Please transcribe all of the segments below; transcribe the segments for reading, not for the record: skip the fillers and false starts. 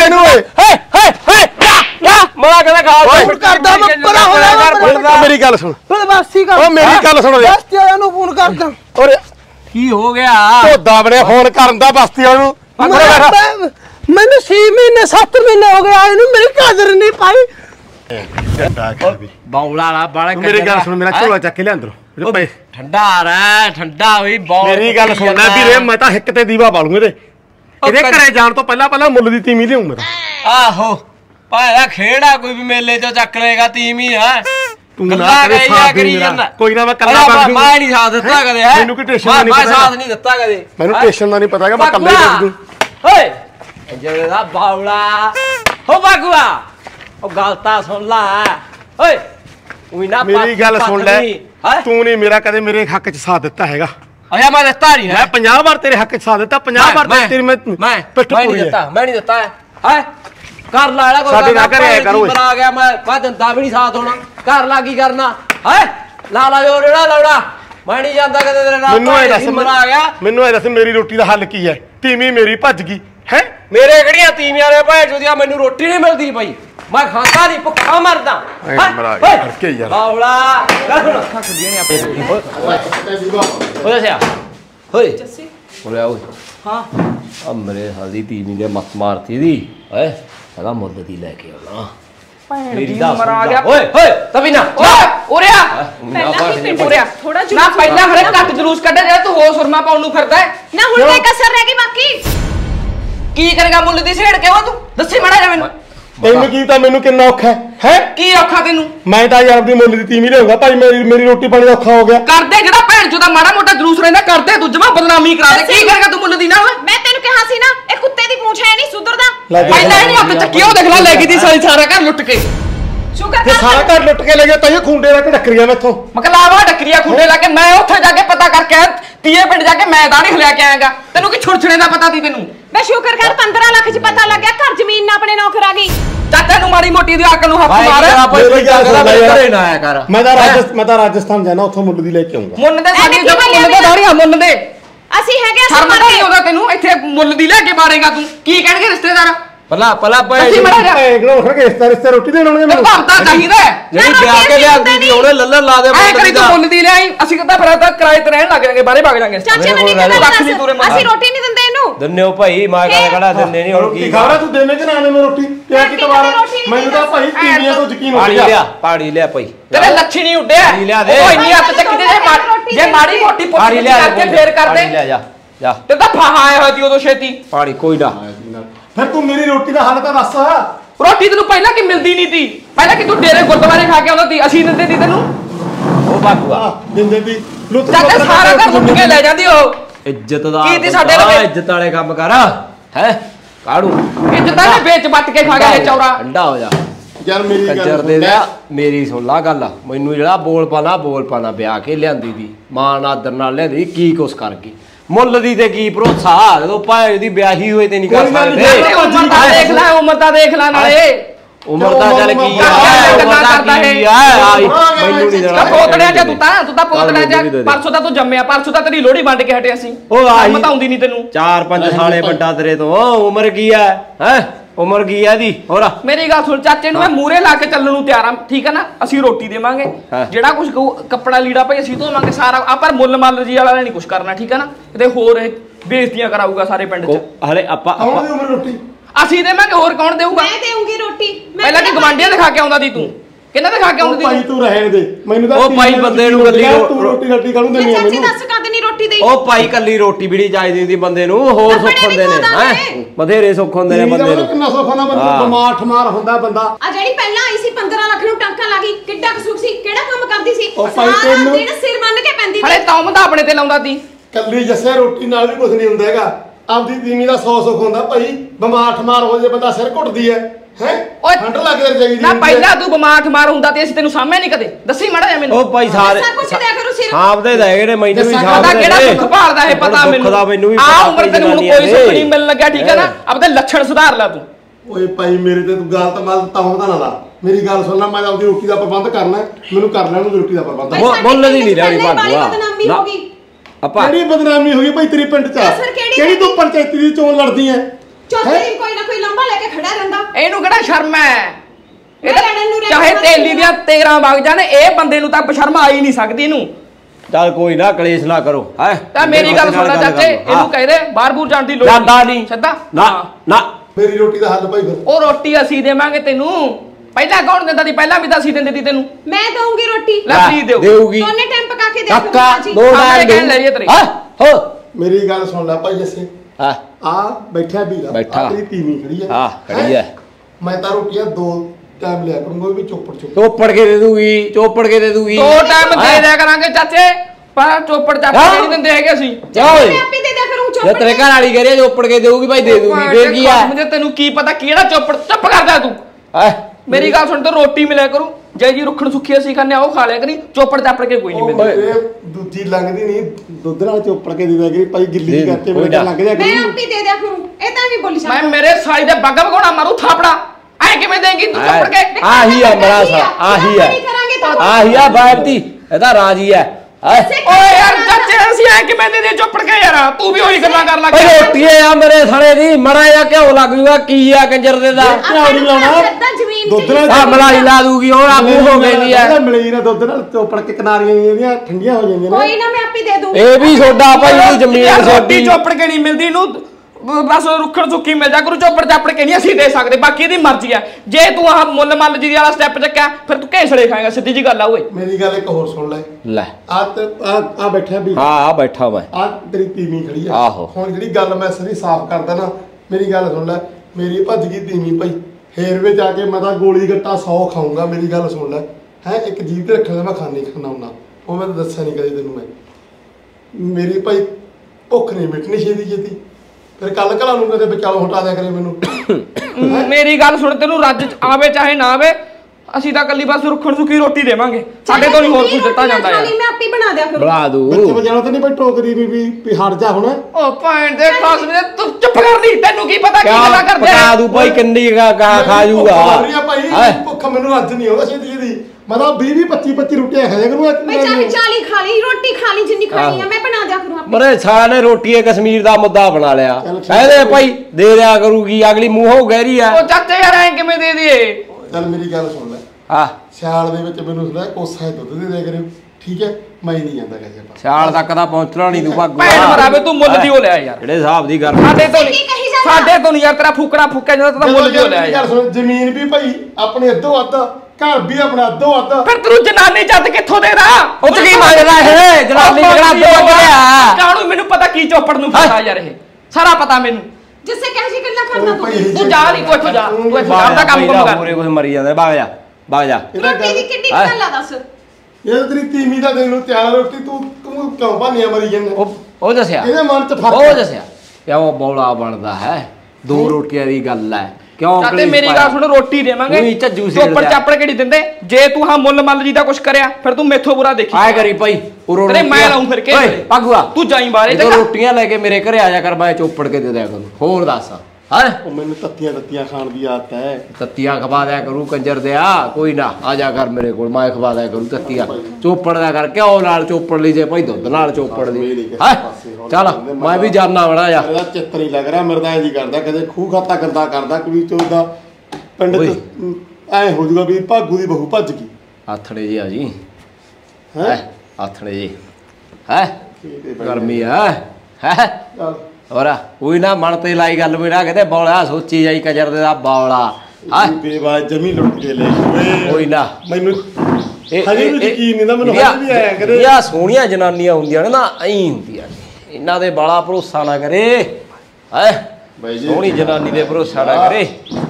ਇਹਨੂੰ ਓਏ ਮੈਂ ਕਹਿੰਦਾ ਖਾ ਕਰਦਾ ਮੈਂ ਪਰਾਂ ਹੋ ਜਾ ਮੇਰੀ ਗੱਲ ਸੁਣ ਬਦਮਾਸ਼ੀ ਕਰ ਓ ਮੇਰੀ ਗੱਲ ਸੁਣ ਯਾਰ ਬਸਤੀ ਵਾਲਿਆਂ ਨੂੰ ਫੋਨ ਕਰਦਾ ਓਏ ਕੀ ਹੋ ਗਿਆ ਢੋਦਾ ਬਣੇ ਫੋਨ ਕਰਨ ਦਾ ਬਸਤੀ ਵਾਲ ਨੂੰ ਮੈਨੂੰ 6 ਮਹੀਨੇ 7 ਮਹੀਨੇ ਹੋ ਗਏ ਇਹਨੂੰ ਮੇਰੀ ਕਦਰ ਨਹੀਂ ਪਾਈ ਬੌਲਾ ਵਾਲਾ ਬਾਲਾ ਮੇਰੀ ਗੱਲ ਸੁਣ ਮੇਰਾ ਝੋਲਾ ਚੱਕ ਕੇ ਲਿਆ ਅੰਦਰੋਂ ਠੰਡਾ ਰਹਿ ਠੰਡਾ ਹੋਈ ਬਹੁਤ ਮੇਰੀ ਗੱਲ ਸੁਣ ਲੈ ਵੀਰੇ ਮੈਂ ਤਾਂ ਹਿੱਕ ਤੇ ਦੀਵਾ ਬਾਲੂ ਇਹਦੇ ਘਰੇ ਜਾਣ ਤੋਂ ਪਹਿਲਾਂ ਮੁੱਲ ਦੀ ਤੀਵੀਂ ਲਿਆਉਂ ਮੈਂ ਤਾਂ ਆਹੋ ਭਾਇਆ ਖੇੜਾ ਕੋਈ ਵੀ ਮੇਲੇ ਚੋਂ ਚੱਕ ਲੇਗਾ ਤੀਵੀਂ ਹੈ ਤੂੰ ਨਾ ਕਰੇ ਸਾਥ ਨਹੀਂ ਮੇਰਾ ਕੋਈ ਨਾ ਮੈਂ ਕੱਲਾ ਬਣ ਜੂ ਮੈਂ ਨਹੀਂ ਸਾਥ ਦਿੱਤਾ ਕਦੇ ਹੈ ਮੈਨੂੰ ਕੋਈ ਟੈਨਸ਼ਨ ਨਹੀਂ ਪਤਾ ਮੈਂ ਸਾਥ ਨਹੀਂ ਦਿੱਤਾ ਕਦੇ ਮੈਨੂੰ ਟੈਨਸ਼ਨ ਦਾ ਨਹੀਂ ਪਤਾ ਹੈਗਾ ਮੈਂ ਕੱਲਾ ਹੀ ਬਣ ਜੂ ਓਏ ਜਿਹੜੇ ਦਾ ਬਾਉਲਾ ਹੋ ਬਾਗੂਆ ਉਹ ਗੱਲ ਤਾਂ ਸੁਣ ਲੈ ਓਏ ਉਹੀ ਨਾ ਮੇਰੀ ਗੱਲ ਸੁਣ ਲੈ ਤੂੰ ਨਹੀਂ ਮੇਰਾ ਕਦੇ ਮੇਰੇ ਹੱਕ 'ਚ ਸਾਥ ਦਿੱਤਾ ਹੈਗਾ ਅਇਆ ਮੈਂ ਦਿੱਤਾ ਨਹੀਂ ਮੈਂ 50 ਵਾਰ ਤੇਰੇ ਹੱਕ 'ਚ ਸਾਥ ਦਿੱਤਾ 50 ਵਾਰ ਤੇਰੀ ਮੈਂ ਪਿੱਠ ਪੂਰੀ ਮੈਂ ਨਹੀਂ ਦਿੱਤਾ ਹੈ ਕਰ ਲਾ ਇਹਦਾ ਕੋਈ ਸਾਡੇ ਨਾਲ ਘਰੇ ਆਇਆ ਕਰ ਓਏ ਆ ਗਿਆ ਮੈਂ ਦਿੰਦਾ ਵੀ ਨਹੀਂ ਸਾਥ ਹੋਣਾ ਕਰ ਲਾ ਕੀ ਕਰਨਾ ਹੈ ਲਾ ਲਾ ਜੋ ਰੇੜਾ ਲਾਉਣਾ ਮੈਂ ਨਹੀਂ ਜਾਂਦਾ ਕਦੇ ਤੇਰੇ ਨਾਲ ਮੈਨੂੰ ਇਹ ਦੱਸ ਆ ਗਿਆ ਮੈਨੂੰ ਇਹ ਦੱਸ ਮੇਰੀ ਰੋਟੀ ਦਾ ਹੱਲ ਕੀ ਹੈ ਤੀਵੀਂ ਮੇਰੀ ਭੱਜ ਗਈ ਹੈ ਮੇਰੇ ਕਿਹੜੀਆਂ ਤੀਵੀਆਂ ਨੇ ਭਾਈ ਜੁਦੀਆਂ ਮੈਨੂੰ ਰੋਟੀ ਨਹੀਂ ਮਿਲਦੀ ਭਾਈ ਮੈਂ ਖਾਂਦਾ ਨਹੀਂ ਭੁੱਖਾ ਮਰਦਾ ਮਰਾ ਗਿਆ ਕਰਕੇ ਯਾਰ ਬਾਉਲਾ ਗੱਲ ਅੱਖਾਂ ਖੁੱਲੀਆਂ ਨੇ ਆਪੇ ਓਏ ਸਿਆ ਓਏ ਜੱਸੀ ਓਏ ਓਏ ਹਾਂ ਆ ਮੇਰੇ ਹਾਲੀ ਤੀਵੀਂ ਦੇ ਮੱਤ ਮਾਰਤੀ ਦੀ ਓਏ ਕਹਿੰਦਾ ਮੁੱਲ ਦੀ ਲੈ ਕੇ ਆਉਣਾ ਮੇਰੀ ਦਾ ਮਰ ਆ ਗਿਆ ਓਏ ਓਏ ਤਬੀ ਨਾ ਉਰਿਆ ਉਰਿਆ ਥੋੜਾ ਜਲੂਸ ਨਾ ਪਹਿਲਾਂ ਹਰੇ ਕੱਟ ਜਲੂਸ ਕੱਢੇ ਜਿਹੜਾ ਤੂੰ ਹੋ ਸੁਰਮਾ ਪਾਉਣ ਨੂੰ ਫਿਰਦਾ ਨਾ ਹੁਣ ਤੇ ਕਸਰ ਰਹਿ ਗਈ ਬਾਕੀ ਕੀ ਕਰੇਗਾ ਮੁੱਲ ਦੀ ਛੇੜ ਕੇ ਉਹ ਤੂੰ ਦੱਸੀ ਮੜਾ ਜਾ ਮੈਨੂੰ ਤੈਨੂੰ ਕੀ ਤਾਂ ਮੈਨੂੰ ਕਿੰਨਾ ਔਖਾ ਹੈ ਕੀ ਔਖਾ ਤੈਨੂੰ ਮੈਂ ਤਾਂ ਯਾਰ ਆਪਣੀ ਮੁੱਲ ਦੀ ਤੀਵੀਂ ਲਿਆਉਂਗਾ ਭਾਈ ਮੇਰੀ ਰੋਟੀ ਪਾਣੀ ਦਾ ਔਖਾ ਹੋ ਗਿਆ ਕਰਦੇ ਜਿਹੜਾ ਭੈਣ ਚੋਂ ਦਾ ਮਾੜਾ ਮੋਟਾ ਜਲੂਸ ਰਹਿੰਦਾ ਕਰਦੇ ਤੂੰ ਜਮਾ ਬਦਨਾਮੀ ਕਰਾ ਦੇ ਕੀ ਕਰੇਗਾ ਤੂੰ ਮੁੱਲ ਦੀ ਨਾਲ ਮੈਂ ਤੈਨੂੰ ਕਿਹਾ ਸੀ ਨਾ ਇਹ ਕੁੱਤੇ ਦੀ ਪੂੰਛ ਹੈ ਨਹੀਂ ਸੁਧਰਦਾ ਪਹਿਲਾਂ ਇਹਨੂੰ ਹੱਥ ਚੱਕੀ ਉਹ ਦੇਖ ਲੈ ਲੈ ਗਈ ਦੀ ਸਾਰਾ ਘਰ ਲੁੱਟ ਕੇ ਸ਼ੁਕਰ ਤੇ ਸਾਰਾ ਘਰ ਲੁੱਟ ਕੇ ਲੈ ਗਿਆ ਤਾਂ ਇਹ ਖੁੰਡੇ ਲਾ ਕੇ ਡੱਕਰੀਆਂ ਮੈਥੋਂ ਮਕਲਾਵਾ ਡੱਕਰੀਆਂ ਖੁੰਡੇ ਲਾ ਕੇ ਮੈਂ ਉੱਥੇ ਜਾ ਕੇ ਪਤਾ ਕਰਕੇ ਤੀਏ ਪਿੰਡ ਜਾ ਕੇ ਮੈਂ ਦਾਣੀ ਲੈ ਕੇ ਆਏਗਾ ਤੈਨੂੰ ਕੀ ਛੁੜਛਣੇ ਦਾ ਪਤਾ ਦੀ ਤੈਨੂੰ ਮੈਂ ਸ਼ੁਕਰ ਕਰ 15 ਲੱਖ ਚ ਪਤਾ ਲੱਗ ਗਿਆ ਘਰ ਜ਼ਮੀਨ ਨਾ ਆਪਣੇ ਨੌਕਰ ਆ ਗਈ ਚਾਚਾ ਨੂੰ ਮਾੜੀ ਮੋਟੀ ਦੀ ਅਕਲ ਨੂੰ ਹੱਥ ਮਾਰ ਘਰੇ ਨਾ ਆਇਆ ਕਰ ਮੈਂ ਤਾਂ ਰਾਜਸਥਾਨ ਜਾਣਾ ਉੱਥੋਂ ਮੁੱਲ ਦੀ ਲੈ ਕੇ ਆਉਂਗਾ ਮੁੰਨ ਦੇ ਸਾਡੀ ਜਗ੍ਹਾ ਮੁੰਨ ਦੇ ਦਾੜੀਆਂ ਮੁੰਨ ਦੇ ਅਸੀਂ ਹੈਗੇ ਸ਼ਰਮ ਨਹੀਂ ਆਉਂਦਾ ਤੈਨੂੰ ਇੱਥੇ ਮੁੱਲ ਦੀ ਲੈ ਕੇ ਮਾਰੇਗਾ ਤੂੰ ਕੀ ਕਹਿਣਗੇ ਰਿਸ਼ਤੇਦਾਰ ਪਲਾ ਅਸੀਂ ਮੜਾ ਉੱਠ ਕੇ ਰਿਸ਼ਤੇ ਰੋਟੀ ਦੇਣ ਆਉਣਗੇ ਮੈਨੂੰ ਭਰਤਾ ਚਾਹੀਦਾ ਜਿਹੜੀ ਵਿਆਹ ਕੇ ਲਿਆਂਦੀ ਦੀ ਉਹਨੇ ਲੱਲਣ ਲਾ ਦੇ ਮੁੰਨ ਦੀ ਤਾਂ ਮੁੱਲ ਦੀ ਲਿਆਈ ਅਸੀਂ ਕਿੱਦਾਂ ਫਿਰ ਤਾਂ ਕਿਰਾਏ ਤੇ ਰਹਿਣ ਲੱਗ ਜਾਾਂਗੇ ਬਾਹਰੇ ਭੱਗ ਜਾਾਂਗੇ ਚਾਚੇ ਮੈਨੂੰ ਅਸੀਂ ਰੋਟੀ ਨਹੀਂ ਦਿੰਦੇ ਇਹਨੂੰ ਦਿੰਨੇ ਹੋ ਭਾਈ ਮਾਂ ਕਹਿੰਦਾ ਕਿਹੜਾ ਦਿੰਦੇ ਨਹੀਂ ਹੁਣ ਕੀ ਖਬਰ ਤੂੰ ਦੇਣੇ ਕਿ ਨਾ ਦੇਵੇਂ ਰੋਟੀ ਕਿਆ ਕੀ ਤਵਾਰ ਮੈਨੂੰ ਤਾਂ ਭਾਈ ਤੀਵੀਆਂ ਤੋਂ ਯਕੀਨ ਹੋ ਗਿਆ ਪਾੜੀ ਲਿਆ ਭਾਈ ਤੇਰੇ ਲੱਛੀ ਨਹੀਂ ਉੱਡਿਆ ਉਹ ਇੰਨੀ ਹੱਥ ਚੱਕੀ ਤੇ ਜੇ ਮਾੜੀ ਮੋਟੀ ਪੁੱਛ ਕਰਕੇ ਫੇਰ ਕਰਦੇ ਲੈ ਜਾ ਤੇ ਤਾਂ ਫਾਹਾ ਆਇਆ ਹੋਈ ਉਦੋਂ ਛੇਤੀ ਪਾਣੀ ਕੋਈ ਨਾ ਫਿਰ ਤੂੰ ਮੇਰੀ ਰੋਟੀ ਦਾ ਹੱਲ ਤਾਂ ਦੱਸ ਰੋਟੀ ਤੈਨੂੰ ਪਹਿਲਾਂ ਕਿ ਮਿਲਦੀ ਨਹੀਂ ਤੀ ਪਹਿਲਾਂ ਕਿ ਤੂੰ ਡੇਰੇ ਗੁਰਦੁਆਰੇ ਖਾ ਕੇ ਆਉਂਦਾ ਤੀ ਅਸੀਂ ਦਿੰਦੇ ਤੀ ਤੈਨੂੰ ਉਹ ਬਾਕੂਆ ਦਿੰਦੇ ਤੀ ਲੁੱਟ ਸਾਰਾ ਘਰ ਲੁੱਟ ਕੇ ਲੈ ਜਾਂਦੀ ਉਹ ਇੱਜ਼ਤ ਦਾ ਕੀ ਤੀ ਸਾਡੇ ਨਾਲ ਇੱਜ਼ਤ ਵਾਲੇ ਕੰਮ ਕਰ ਹੈ ਕਾੜੂ ਇੱਜ਼ਤਾਂ ਨੇ ਵੇਚ ਵੱਟ ਕੇ ਖਾ ਗਿਆ ਇਹ ਚੌਰਾ ਠੰਡਾ ਹੋ ਜਾ ਯਾਰ ਮੇਰੀ ਗੱਲ ਕੰਜਰ ਦੇ ਮੇਰੀ ਸੁਣ ਲਾ ਗੱਲ ਮੈਨੂੰ ਜਿਹੜਾ ਬੋਲ ਪਾਣਾ ਵਿਆਹ ਕੇ ਲਿਆਂਦੀ ਦੀ ਮਾਂ ਨਾਲ ਆਦਰ ਨਾਲ ਲਿਆਂਦੀ ਕੀ ਕੁਛ ਕਰ ਗਈ ਮੁੱਲ ਦੀ ਤੇ ਕੀ ਭਰੋਸਾ ਜਦੋਂ ਭਾਵੇਂ ਦੀ ਵਿਆਹੀ ਹੋਏ ਤੇ ਨਹੀਂ ਕਰ ਸਕਦੇ ਉਮਰ ਤਾਂ ਦੇਖ ਲੈ ਨਾਲੇ ਉਮਰ ਤਾਂ ਚੱਲ ਕੀ ਆ ਮੈਨੂੰ ਨਹੀਂ ਦੇਣਾ ਪੋਤੜਿਆ ਜਾਂ ਤੂੰ ਤਾਂ ਪੋਤੜਿਆ ਜਾਂ ਪਰਸੋਂ ਤਾਂ ਤੂੰ ਜੰਮਿਆ ਪਰਸੋਂ ਤਾਂ ਤੇਰੀ ਲੋਹੜੀ ਵੰਡ ਕੇ ਹਟਿਆ ਸੀ ਉਹ ਮਤਾਉਂਦੀ ਨਹੀਂ ਤੈਨੂੰ 4-5 ਸਾਲੇ ਵੱਡਾ ਤੇਰੇ ਤੋਂ ਉਮਰ ਕੀ ਆ ਹੈ ਉਮਰ ਕੀ ਆ ਦੀ ਹੋਰ ਮੇਰੀ ਗੱਲ ਸੁਣ ਚਾਚੇ ਨੂੰ ਮੈਂ ਮੂਰੇ ਲਾ ਕੇ ਚੱਲਣ ਨੂੰ ਤਿਆਰ ਆ ਠੀਕ ਆ ਨਾ ਅਸੀਂ ਰੋਟੀ ਦੇਵਾਂਗੇ ਜਿਹੜਾ ਕੁਝ ਕੱਪੜਾ ਲੀੜਾ ਭਾਈ ਅਸੀਂ ਧੋਵਾਂਗੇ ਸਾਰਾ ਆ ਪਰ ਮੁੱਲ ਮੱਲ ਜੀ ਵਾਲਾ ਨਹੀਂ ਕੁਝ ਕਰਨਾ ਠੀਕ ਆ ਨਾ ਤੇ ਹੋਰ ਬੇਇੱਜ਼ਤੀਆਂ ਕਰਾਊਗਾ ਸਾਰੇ ਪਿੰਡ 'ਚ ਹਲੇ ਆਪਾਂ ਰੋਟੀ ਅਸੀਂ ਦੇਵਾਂਗੇ ਹੋਰ ਕੌਣ ਦੇਊਗਾ ਮੈਂ ਦੇਊਂਗੀ ਰੋਟੀ ਪਹਿਲਾਂ ਕਿ ਗਵਾਂਢੀਆਂ ਦਿਖਾ ਕੇ ਆਉਂਦਾ ਦੀ ਤੂੰ ਕਿੰਨਾ ਦਿਖਾ ਕੇ ਆਉਂਦੀ ਭਾਈ ਤੂੰ ਰਹਿਣ ਦੇ ਮੈਨੂੰ ਤਾਂ ਉਹ ਭਾਈ ਬੰਦੇ ਨੂੰ ਗੱਲੀ ਰੋਟੀ ਰੱਟੀ ਕਾਹਨੂੰ ਦੇਣੀ ਆ ਚਾਚੀ ਦੱਸ ਕਦ ਨਹੀਂ ਰੋਟੀ ਦੇਈ ਉਹ ਭਾਈ ਕੱਲੀ ਰੋਟੀ ਵੀ ਨਹੀਂ ਚਾਹੀਦੀ ਹੁੰਦੀ ਬੰਦੇ ਨੂੰ ਹੋਰ ਸੁੱਖ ਹੁੰਦੇ ਨੇ ਹੈ ਬਥੇਰੇ ਸੁੱਖ ਹੁੰਦੇ ਨੇ ਬੰਦੇ ਨੂੰ ਕਿੰਨਾ ਸੁੱਖ ਹੁੰਦਾ ਬੰਦਾ ਬਿਮਾਰ ਠਮਾਰ ਹੁੰਦਾ ਬੰਦਾ ਆ ਜਿਹੜੀ ਪਹਿਲਾਂ ਆਈ ਸੀ 15 ਲੱਖ ਨੂੰ ਟਾਂਕਾ ਲਾ ਗਈ ਕਿੱਡਾ ਸੁੱਖ ਸੀ ਕਿਹੜਾ ਕੰਮ ਕਰਦੀ ਸੀ ਉਹ ਭਾਈ ਤੈਨੂੰ ਸਿਰ ਮੰਨ ਕੇ ਪੈਂਦੀ ਹਲੇ ਤੌਮ ਤਾਂ ਆਪਣੇ ਤੇ ਲਾਉਂਦਾ ਤੀ ਕੱਲੀ ਜੱਸੇ ਰੋਟੀ ਨਾਲ ਵੀ ਕੁਝ ਨਹੀਂ ਹੁੰਦਾ ਹੈਗਾ ਆਪਦੀ ਤੀਵੀਂ ਦਾ 100 ਸੁੱਖ ਹੁੰਦਾ ਭਾਈ ਬਿਮਾਰ ਠਮਾਰ ਹੋ ਜੇ ਬੰਦਾ ਸਿਰ ਘੁੱਟਦੀ ਹੈ ਓਏ ਠੰਡ ਲੱਗ ਜਾਏਗੀ ਨਾ ਪਹਿਲਾਂ ਤੂੰ ਬਿਮਾਰ ਠਮਾਰ ਹੁੰਦਾ ਤੇ ਅਸੀਂ ਤੈਨੂੰ ਸਾਹਮਣੇ ਨਹੀਂ ਕਦੇ ਦੱਸੀ ਮਾੜਾ ਜਾ ਮੈਨੂੰ ਉਹ ਭਾਈ ਸਾਰੇ ਸਾਹਮਣੇ ਦਾ ਹੈਗੇ ਨੇ ਮੈਨੂੰ ਵੀ ਸਾਹਮਣੇ ਕਿਹੜਾ ਸੁੱਖ ਭਾਲਦਾ ਇਹ ਪਤਾ ਮੈਨੂੰ ਆ ਉਮਰ ਤੈਨੂੰ ਹੁਣ ਕੋਈ ਸੁੱਖ ਨਹੀਂ ਮਿਲਣ ਲੱਗਿਆ ਠੀਕ ਹੈ ਨਾ ਆਪਦੇ ਲੱਛਣ ਸੁਧਾਰ ਲੈ ਤੂੰ ਓਏ ਭਾਈ ਮੇਰੇ ਤੇ ਤੂੰ ਗਲਤ ਮਲ ਤਾਂ ਨਾ ਲਾ ਮੇਰੀ ਗੱਲ ਸੁਣ ਲੈ ਮੈਂ ਆਪਦੀ ਰੋਟੀ ਦਾ ਪ੍ਰਬੰਧ ਕਰਨਾ ਮੈਨੂੰ ਕਰ ਲੈਣ ਨੂੰ ਰੋਟੀ ਦਾ ਪ੍ਰਬੰਧ ਮੁੱਲ ਦੀ ਨਹੀਂ ਲੈਣੀ ਭਾਗੂਆ ਆਪਾਂ ਕਿਹੜੀ ਬਦਨਾਮੀ ਹੋ ਗਈ ਭਾਈ ਤੇਰੀ ਪਿੰਡ ਚ ਕਿਹੜੀ ਤੂੰ ਪੰਚਾਇਤੀ ਦੀ ਚੋਣ ਲੜਦੀ ਐ ਚੌਥੇ ਦਿਨ ਕੋਈ ਨਾ ਕੋਈ ਲੰਬਾ ਲੈ ਕੇ ਖੜਾ ਇਹਨੂੰ ਕਿਹੜਾ ਸ਼ਰਮ ਹੈ ਮੈਂ ਲੜਨ ਨੂੰ ਚਾਹੇ ਤੇਲੀ ਦੀਆਂ 13 ਵਗ ਜਾਣ ਇਹ ਬੰਦੇ ਨੂੰ ਤਾਂ ਬਸ਼ਰਮ ਆ ਹੀ ਨਹੀਂ ਸਕਦੀ ਇਹਨੂੰ ਚੱਲ ਕੋਈ ਨਾ ਕਲੇਸ਼ ਨਾ ਕਰੋ ਹੈ ਤਾਂ ਮੇਰੀ ਗੱਲ ਸੁਣ ਲੈ ਚਾਚੇ ਇਹਨੂੰ ਕਹਿ ਦੇ ਬਾਹਰ ਬੂਰ ਜਾਣ ਦੀ ਲੋੜ ਜਾਂਦਾ ਨਹੀਂ ਸਿੱਧਾ ਨਾ ਨਾ ਮੇਰੀ ਰੋਟੀ ਦਾ ਹੱਲ ਭਾਈ ਫਿਰ ਉਹ ਰੋਟੀ ਅਸੀਂ ਦੇਵਾਂਗੇ ਤੈਨੂੰ ਪਹਿਲਾਂ ਕੌਣ ਦਿੰਦਾ ਸੀ ਪਹਿਲਾਂ ਵੀ ਤਾਂ ਅਸੀਂ ਦਿੰਦੇ ਸੀ ਤੈਨੂੰ ਮੈਂ ਦਊਂਗੀ ਰੋਟੀ ਲੈ ਪਲੀਜ਼ ਦਿਓ ਦੇਊਗੀ ਦੋਨੇ ਟਾਈਮ ਪਕਾ ਕੇ ਦੇ ਕਾਕਾ ਜੀ ਦੋ ਸਾਹਮਣੇ ਟਾਈਮ ਕਹਿਣ ਲੈ ਜੀ ਤੇਰੇ। ਹਾਂ ਹੋ ਮੇਰੀ ਗੱਲ ਸੁਣ ਲੈ ਭਾਈ ਜੱਸੇ ਹਾਂ ਆ ਬੈਠਾ ਵੀਰਾ ਬੈਠਾ। ਤੇਰੀ ਤੀਵੀਂ ਖੜੀ ਆ ਹਾਂ ਖੜੀ ਹੈ ਮੈਂ ਤਾਂ ਰੋਟੀਆਂ 2 ਟਾਈਮ ਲਿਆ ਕਰੂੰਗਾ ਉਹ ਵੀ ਚੋਪੜ ਚੋਪੜ ਕੇ ਦੇ ਦੂਗੀ ਚੋਪੜ ਕੇ ਦੇ ਦੂਗੀ ਦੋ ਟਾਈਮ ਦੇ ਦਿਆ ਕਰਾਂਗੇ ਚਾਚੇ ਪਰ ਚੋਪੜ ਚਾਪੜ ਨਹੀਂ ਦਿੰਦੇ ਹੈਗੇ ਅਸੀਂ ਓਏ ਮੈਂ ਆਪੇ ਦੇ ਦਿਆ ਕਰੂੰ ਜੇ ਚੋਪੜ ਤੇਰੇ ਘਰ ਵਾਲੀ ਕਹਿ ਰਹੀ ਹੈ ਚੋਪੜ ਕੇ ਦੇਊਗੀ ਭਾਈ ਦੇ ਦੂਗੀ ਫੇਰ ਕੀ ਆ ਮੁਝੇ ਤੈਨੂੰ ਕੀ ਪਤਾ ਕਿਹੜਾ ਚੋਪੜ ਚੁੱਪ ਕਰਦਾ ਤੂੰ ਹੈ ਮੇਰੀ ਗੱਲ ਸੁਣ ਤੇ ਰੋਟੀ ਮਿਲਿਆ ਕਰੂ ਜੇ ਜੀ ਰੁੱਖਣ ਸੁੱਖੀ ਅਸੀਂ ਖਾਂਦੇ ਆ ਉਹ ਖਾ ਲਿਆ ਕਰੀ ਚੋਪੜ ਚਾਪੜ ਕੇ ਕੋਈ ਨਹੀਂ ਮਿਲਦਾ ਮੇਰੇ ਦੂਜੀ ਲੰਘਦੀ ਨਹੀਂ ਦੁੱਧ ਨਾਲ ਚੋਪੜ ਕੇ ਦੇ ਦਿਆ ਕਰੀ ਭਾਈ ਗਿੱਲੀ ਦੇ ਕਰਕੇ ਕੋਈ ਮੇਰੇ ਨਾ। ਲੱਗ ਜਾ ਮੈਂ ਕਰੀ ਆਪੇ ਦੇ ਦਿਆ ਕਰੂੰ ਇਹ ਤਾਂ ਨਹੀਂ ਬੋਲੀ ਮੈਂ ਮੇਰੇ ਸਾਲੀ ਦੇ ਬੱਗਾ ਵਗਾਉਣਾ ਮਾਰੂ ਥਾਪੜਾ ਐ ਕਿਵੇਂ ਦੇਂਗੀ ਤੂੰ ਚੋਪੜ ਕੇ ਆਹੀ ਆ ਮੇਰਾ ਸਾ ਆਹੀ ਆ ਆਹੀ ਆ ਬਾਬਤੀ ਇਹਦਾ ਰਾਜੀ ਹੈ ਓਏ ਯਾਰ ਚਾਚੇ ਅਸੀਂ ਐ ਕਿਵੇਂ ਦੇ ਦੇ ਚੋਪੜ ਕੇ ਯਾਰ ਤੂੰ ਵੀ ਉਹੀ ਗੱਲਾਂ ਕਰ ਲੱਗ ਓਏ ਰੋਟੀ ਆ ਮੇਰੇ ਸਾਲੇ ਦੀ ਮੜਾ ਜਾ ਘਿਓ ਲੱਗ ਜੂਗਾ ਕੀ ਆ ਕੰਜਰ ਦੇ ਦਾ ਘਿਓ ਨਹੀਂ ਲਾਉਣਾ ਜ਼ਮੀਨ ਦੁੱਧ ਨਾਲ ਆ ਮਲਾਈ ਲਾ ਦੂਗੀ ਹੁਣ ਆਪੂ ਹੋ ਗਈ ਆ ਮਲਾਈ ਨਾਲ ਦੁੱਧ ਨਾਲ ਚੋਪੜ ਕੇ ਕਿਨਾਰੀਆਂ ਇਹਦੀਆਂ ਠੰਡੀਆਂ ਹੋ ਜਾਂਦੀਆਂ ਨੇ ਕੋਈ ਨਾ ਮੈਂ ਆਪੇ ਦੇ ਦੂੰਗੀ ਇਹ ਵੀ ਸੋਡਾ ਭਾਈ ਦੀ ਜ਼ਮੀਨ ਰੋਟੀ ਸੋਡੀ ਚੋਪੜ ਕੇ ਨਹੀਂ ਮਿਲਦੀ ਇਹਨੂੰ ਬਸ ਰੁੱਖਣ ਸੁੱਕੀ ਮਿਲ ਜਾ ਕਰੂ ਚੋਪੜ ਚਾਪੜ ਕੇ ਨਹੀਂ ਅਸੀਂ ਦੇ ਸਕਦੇ ਬਾਕੀ ਇਹਦੀ ਮਰਜ਼ੀ ਆ ਜੇ ਤੂੰ ਆਹ ਮੁੱਲ ਮੱਲ ਜੀ ਵਾਲਾ ਸਟੈਪ ਚੱਕਿਆ ਫਿਰ ਤੂੰ ਘੇਸੜੇ ਖਾਏਗਾ ਸਿੱਧੀ ਜੀ ਗੱਲ ਆ ਓਏ ਮੇਰੀ ਗੱਲ ਇੱਕ ਹੋਰ ਸੁਣ ਲੈ ਲੈ ਆ ਬੈਠਾ ਵੀ ਹਾਂ ਆ ਬੈਠਾ ਮੈਂ ਆ ਤੇਰੀ ਤੀਵੀਂ ਖੜੀ ਆ ਆਹੋ। ਹੁਣ ਜਿਹੜੀ ਗੱਲ ਮੈਂ ਸਾਰੀ ਸਾਫ਼ ਕਰਦਾ ਨਾ ਮੇਰੀ ਗੱਲ ਸੁਣ ਲੈ ਮੇਰੀ ਭੱਜ ਗਈ ਤੀਵੀਂ ਭਾਈ ਫੇਰ ਵਿੱਚ ਆ ਕੇ ਮੈਂ ਤਾਂ ਗੋਲੀ ਗੱਟਾ 100 ਖਾਊਂਗਾ ਮੇਰੀ ਗੱਲ ਸੁਣ ਲੈ ਹੈ ਇੱਕ ਜੀਭ ਤੇ ਰੱਖਣ ਦਾ ਮੈਂ ਖਾਣੀ ਖਾਣਾ ਹੁੰਦਾ ਉਹ ਮੈਂ ਤਾਂ ਦੱਸਿਆ ਨਹੀਂ ਕਦੇ ਤੈਨੂੰ ਮੈਂ ਮੇਰੀ ਭਾਈ ਭੁੱਖ ਨਹੀਂ ਮਿਟਣੀ ਛੇਤੀ ਫਿਰ ਕੱਲ ਘਰਾਂ ਨੂੰ ਕਦੇ ਵਿਚਾਲੋ ਹਟਾ ਦਿਆ ਕਰੇ ਮੈਨੂੰ ਮੇਰੀ ਗੱਲ ਸੁਣ ਤੈਨੂੰ ਰੱਜ ਆਵੇ ਚਾਹੇ ਨਾ ਆਵੇ ਅਸੀਂ ਤਾਂ ਕੱਲੀ ਬਸ ਰੁੱਖਣ ਸੁੱਕੀ ਰੋਟੀ ਦੇਵਾਂਗੇ ਸਾਡੇ ਤੋਂ ਨਹੀਂ ਹੋਰ ਕੁਝ ਦਿੱਤਾ ਜਾਂਦਾ ਯਾਰ ਮੈਂ ਆਪੇ ਬਣਾ ਦਿਆ ਕਰੂੰ ਬਣਾ ਦੂ ਵਿੱਚ ਵਜਾਣਾ ਤਾਂ ਨਹੀਂ ਭਾਈ ਟੋਕਰੀ ਵੀ ਹਟ ਜਾ ਹੁਣ ਓ ਭੈਣ ਦੇ ਖਾਸ ਨੇ ਤੂੰ ਚੁੱਪ ਕਰ ਲਈ ਤੈਨੂੰ ਕੀ ਪਤਾ ਕੀ ਗੱਲਾਂ ਕਰਦੇ ਪਕਾ ਦੂ ਭਾਈ ਕਿੰਨੀ ਖਾ ਜੂਗਾ ਭਾਈ ਭੁੱਖ ਮੈਨੂੰ ਰੱਜ ਨਹੀਂ ਆਉਂਦਾ ਛੇਤੀ ਮੈਂ ਤਾਂ 20 25 ਰੋਟੀਆਂ ਖਾ ਜਾ ਕਰੂੰ ਮੈਂ ਚਾਹੇ 40 ਖਾ ਲਈ ਰੋਟੀ ਖਾ ਲਈ ਜਿੰਨੀ ਖਾਣੀ ਆ ਮੈਂ ਬਣਾ ਦਿਆ ਕਰੂੰ ਆਪੇ ਮਰੇ ਸਾਲਾ ਨੇ ਰੋਟੀ ਕਸ਼ਮੀਰ ਦਾ ਮੁੱਦਾ ਬਣਾ ਲਿਆ ਕਹਿੰਦੇ ਭਾਈ ਦੇ ਦਿਆ ਕਰੂਗੀ ਅਗਲੀ ਮੂੰਹੋਂ ਗਹਿਰੀ ਆ ਉਹ ਚਾਚੇ ਯਾਰ ਐ ਕਿਵੇਂ ਦੇ ਦਈਏ ਚੱਲ ਮੇਰੀ ਗੱਲ ਸੁਣ ਲੈ ਆ ਸਿਆਲ ਦੇ ਵਿੱਚ ਮੈਨੂੰ ਸੁਣਾ ਕੋਸਾ ਦੁੱਧ ਦੇ ਦਿਆ ਕਰਿਓ ਠੀਕ ਹੈ ਮੈਂ ਨਹੀਂ ਜਾਂਦਾ ਕਿਸੇ ਪਾਸੇ ਸਿਆਲ ਤੱਕ ਤਾਂ ਪਹੁੰਚਣਾ ਨਹੀਂ ਤੂੰ ਭਾਗੂ ਭੈਣ ਮਰਾਵੇ ਤੂੰ ਮੁੱਲ ਦੀ ਹੋ ਲਿਆ ਯਾਰ ਜਿਹੜੇ ਹਿਸਾਬ ਦੀ ਗੱਲ ਸਾਡੇ ਤੋਂ ਕੀ ਕਹੀ ਜਾਂਦਾ? ਸਾਡੇ ਤੋਂ ਨਹੀਂ ਯਾਰ ਤੇਰਾ ਫੂਕਣਾ ਫੂਕਿਆ ਜਾਂਦਾ ਤਾਂ ਮੁੱਲ ਦੀ ਹੋ ਲਿਆ ਮੇਰੀ ਯਾਰ ਗੱਲ ਸੁਣ ਜ਼ਮੀਨ ਵੀ ਭਾਈ ਆਪਣੇ ਅੱਧੋ ਅੱਧ ਘਰ ਵੀ ਆਪਣਾ ਅੱਧੋ ਅੱਧ ਫਿਰ ਤੂੰ ਜਨਾਨੀ ਜੱਦ ਕਿੱਥੋਂ ਦੇਦਾ ਉਹ ਚ ਕੀ ਮੰਗਦਾ ਇਹ ਜਨਾਨੀ ਜਿਹੜਾ ਦੋ ਗਿਆ ਕਾਹਨੂੰ ਮੈਨੂੰ ਪਤਾ ਕੀ ਚੋਪੜ ਨੂੰ ਪਤਾ ਯਾਰ ਇਹ ਸਾਰਾ ਪਤਾ ਮੈਨੂੰ ਜਿਸੇ ਕਹੇ ਜੀ ਗੱਲਾਂ ਕਰਦਾ ਤੂੰ ਤੂੰ ਜਾ ਨਹੀਂ ਤੂੰ ਇੱਥੋਂ ਜਾ ਤੂੰ ਇੱਥੋਂ ਜਾ ਆਪਦਾ ਕੰਮ ਕਰ ਪੂਰੇ ਕੁਝ ਮਰੀ ਜਾਂਦੇ ਭਾਗ ਜਾ ਰੋਟੀ ਦੀ ਕਿੰਨੀ ਗੱਲ ਆ ਦੱਸ ਇਹ ਤੇਰੀ ਤੀਵੀਂ ਦਾ ਦੇਣ ਨੂੰ ਤਿਆਰ ਰੋਟੀ ਤੂੰ ਕਿਉਂ ਭਾਨੀਆਂ ਮਰੀ ਜਾਂਦਾ ਉਹ ਦੱਸਿਆ ਇਹਦੇ ਮਨ ਚ ਫਰਕ ਉਹ ਦੱਸਿਆ ਕਿਉਂ ਬੌਲਾ ਬਣਦਾ ਹੈ ਦੋ ਰੋਟੀਆਂ ਦੀ ਗੱਲ ਹੈ ਕਿਉਂ ਚਾਤੇ ਮੇਰੀ ਗੱਲ ਸੁਣ ਰੋਟੀ ਦੇਵਾਂਗੇ ਤੂੰ ਹੀ ਝੱਜੂ ਸਿਰ ਚੋਪੜ ਦਾ। ਚਾਪੜ ਕਿਹੜੀ ਦਿੰਦੇ ਜੇ ਤੂੰ ਹਾਂ ਮੁੱਲ ਮੱਲ ਜੀ ਦਾ ਕੁਛ ਕਰਿਆ ਫਿਰ ਤੂੰ ਮੇਥੋਂ ਬੁਰਾ ਦੇਖੀ ਆਏ ਕਰੀ ਭਾਈ ਉਰੋ ਤੇਰੇ ਮੈਂ ਲਾਉਂ ਫਿਰ ਕੇ ਪਗੂਆ ਤੂੰ ਜਾਈ ਬਾਰੇ ਤੂੰ ਰੋਟੀਆਂ ਲੈ ਕੇ ਮੇਰੇ ਘਰੇ ਆ ਜਾ ਕਰ ਮੈਂ ਚੋਪੜ ਕੇ ਦੇ ਦਿਆ ਕਰੂੰ ਹੋਰ ਦੱਸ ਹੈ ਉਹ ਮੈਨੂੰ ਤੱਤੀਆਂ ਖਾਣ ਦੀ ਆਦਤ ਹੈ ਤੱਤੀਆਂ ਖਵਾ ਦਿਆ ਕਰੂ ਕੰਜਰ ਦਿਆ ਕੋਈ ਨਾ ਆ ਜਾ ਕਰ ਮੇਰੇ ਕੋਲ ਮੈਂ ਖਵਾ ਦਿਆ ਕਰੂ ਤੱਤੀਆਂ ਚੋਪੜ ਦਾ ਕਰ ਘਿਓ ਨਾਲ ਚੋਪੜ ਲਈ ਜੇ ਭਾਈ ਦੁੱਧ ਨਾਲ ਚੋਪੜ ਲਈ ਹੈ ਚੱਲ ਮੈਂ ਵੀ ਜਾਣਾ ਬੜਾ ਜਾ ਮੇਰਾ ਚਿੱਤ ਨਹੀਂ ਲੱਗ ਰਿਹਾ ਮਰਦਾ ਜੀ ਕਰਦਾ ਕਦੇ ਖੂਹ ਖਾਤਾ ਗੰਦਾ ਕਰਦਾ ਕੋਈ ਚੋਦਾ ਪਿੰਡ ਚ ਐ ਹੋ ਜੂਗਾ ਵੀ ਭਾਗੂ ਦੀ ਬਹੂ ਭੱਜ ਗਈ ਆਥਣੇ ਜੀ ਆ ਜੀ ਹੈ ਆਥਣੇ ਜੀ ਹੈ ਗਰਮੀ ਆ ਹੈ ਹੋਰਾ ਕੋਈ ਨਾ ਮਨ ਤੇ ਲਾਈ ਗੱਲ ਮੇਰਾ ਕਹਿੰਦੇ ਬੌਲਾ ਸੋਚੀ ਜਾਈ ਕੰਜਰ ਦੇ ਦਾ ਬੌਲਾ ਹਾਂ ਬੇਵਾਜ ਜਮੀ ਲੁੱਟ ਕੇ ਲੈ ਕੋਈ ਨਾ ਮੈਨੂੰ ਹਜੇ ਵੀ ਯਕੀਨ ਨਹੀਂ ਨਾ ਮੈਨੂੰ ਹਜੇ ਵੀ ਆਇਆ ਕਰੇ ਇਹ ਸੋਹਣੀਆਂ ਜਨਾਨੀਆਂ ਹੁੰਦੀਆਂ ਨੇ ਨਾ ਐਂ ਹੁੰਦੀਆਂ ਨੇ ਇਹਨਾਂ ਦੇ ਬਾਲਾ ਭਰੋਸਾ ਨਾ ਕਰੇ ਹੈ ਸੋਹਣੀ ਜਨਾਨੀ ਦੇ ਭਰੋਸਾ ਨਾ ਕਰੇ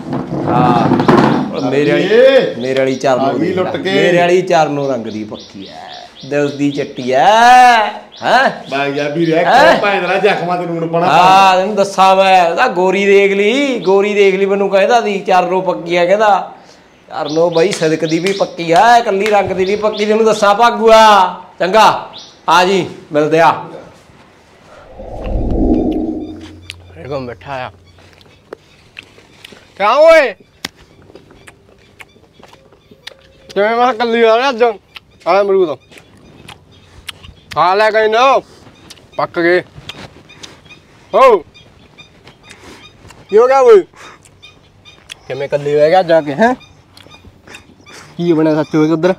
ਹਾਂ ਮੇਰੇ ਵਾਲੀ ਚਰਨੋਂ ਰੰਗ ਦੀ ਪੱਕੀ ਐ ਦਿਲ ਦੀ ਚੱਟੀ ਐ ਹੈ ਬਾਈ ਜਾ ਵੀ ਰਹਿ ਭਾਂਦਰਾ ਜ਼ਖਮਾਂ ਤੇ ਨੂਣ ਪਾਣਾ ਹਾਂ ਤੈਨੂੰ ਦੱਸਾਂ ਮੈਂ ਉਹਦਾ ਗੋਰੀ ਦੇਖ ਲਈ ਮੈਨੂੰ ਕਹਿੰਦਾ ਦੀ ਚਰਨੋਂ ਪੱਕੀ ਐ ਕਹਿੰਦਾ ਚਰਨੋਂ ਬਈ ਸਦਕ ਦੀ ਵੀ ਪੱਕੀ ਐ ਕੱਲੀ ਰੰਗ ਦੀ ਵੀ ਪੱਕੀ ਤੈਨੂੰ ਦੱਸਾਂ ਭਾਗੂਆ ਚੰਗਾ ਆ ਜੀ ਮਿਲਦੇ ਆ ਇਹੋ ਮਿੱਠਾ ਆ ਕਿਆ ਓਏ ਕਿਵੇਂ ਮੈਂ ਕੱਲੀ ਆ ਰਿਹਾ ਅੱਜ ਆ ਅਮਰੂਦ ਖਾ ਲੈ ਗਏ ਨਾ ਪੱਕ ਗਏ ਹੋ ਕੀ ਹੋ ਗਿਆ ਓਏ ਕਿਵੇਂ ਕੱਲੀ ਰਹਿ ਗਿਆ ਜਾ ਕੇ ਹੈ ਕੀ ਬਣਿਆ ਸੱਚ ਹੋਏ ਉਧਰ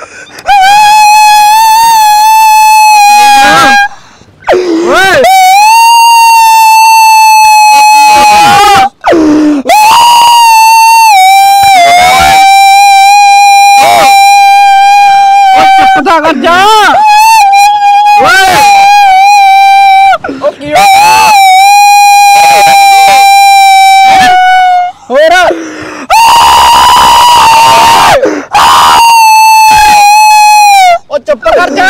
ਓਏ ਪਤਾ ਕਰ ਜਾ ਓਏ ਉਹ ਕੀ ਹੋਰ ਉਹ ਚੁੱਪ ਕਰ ਜਾ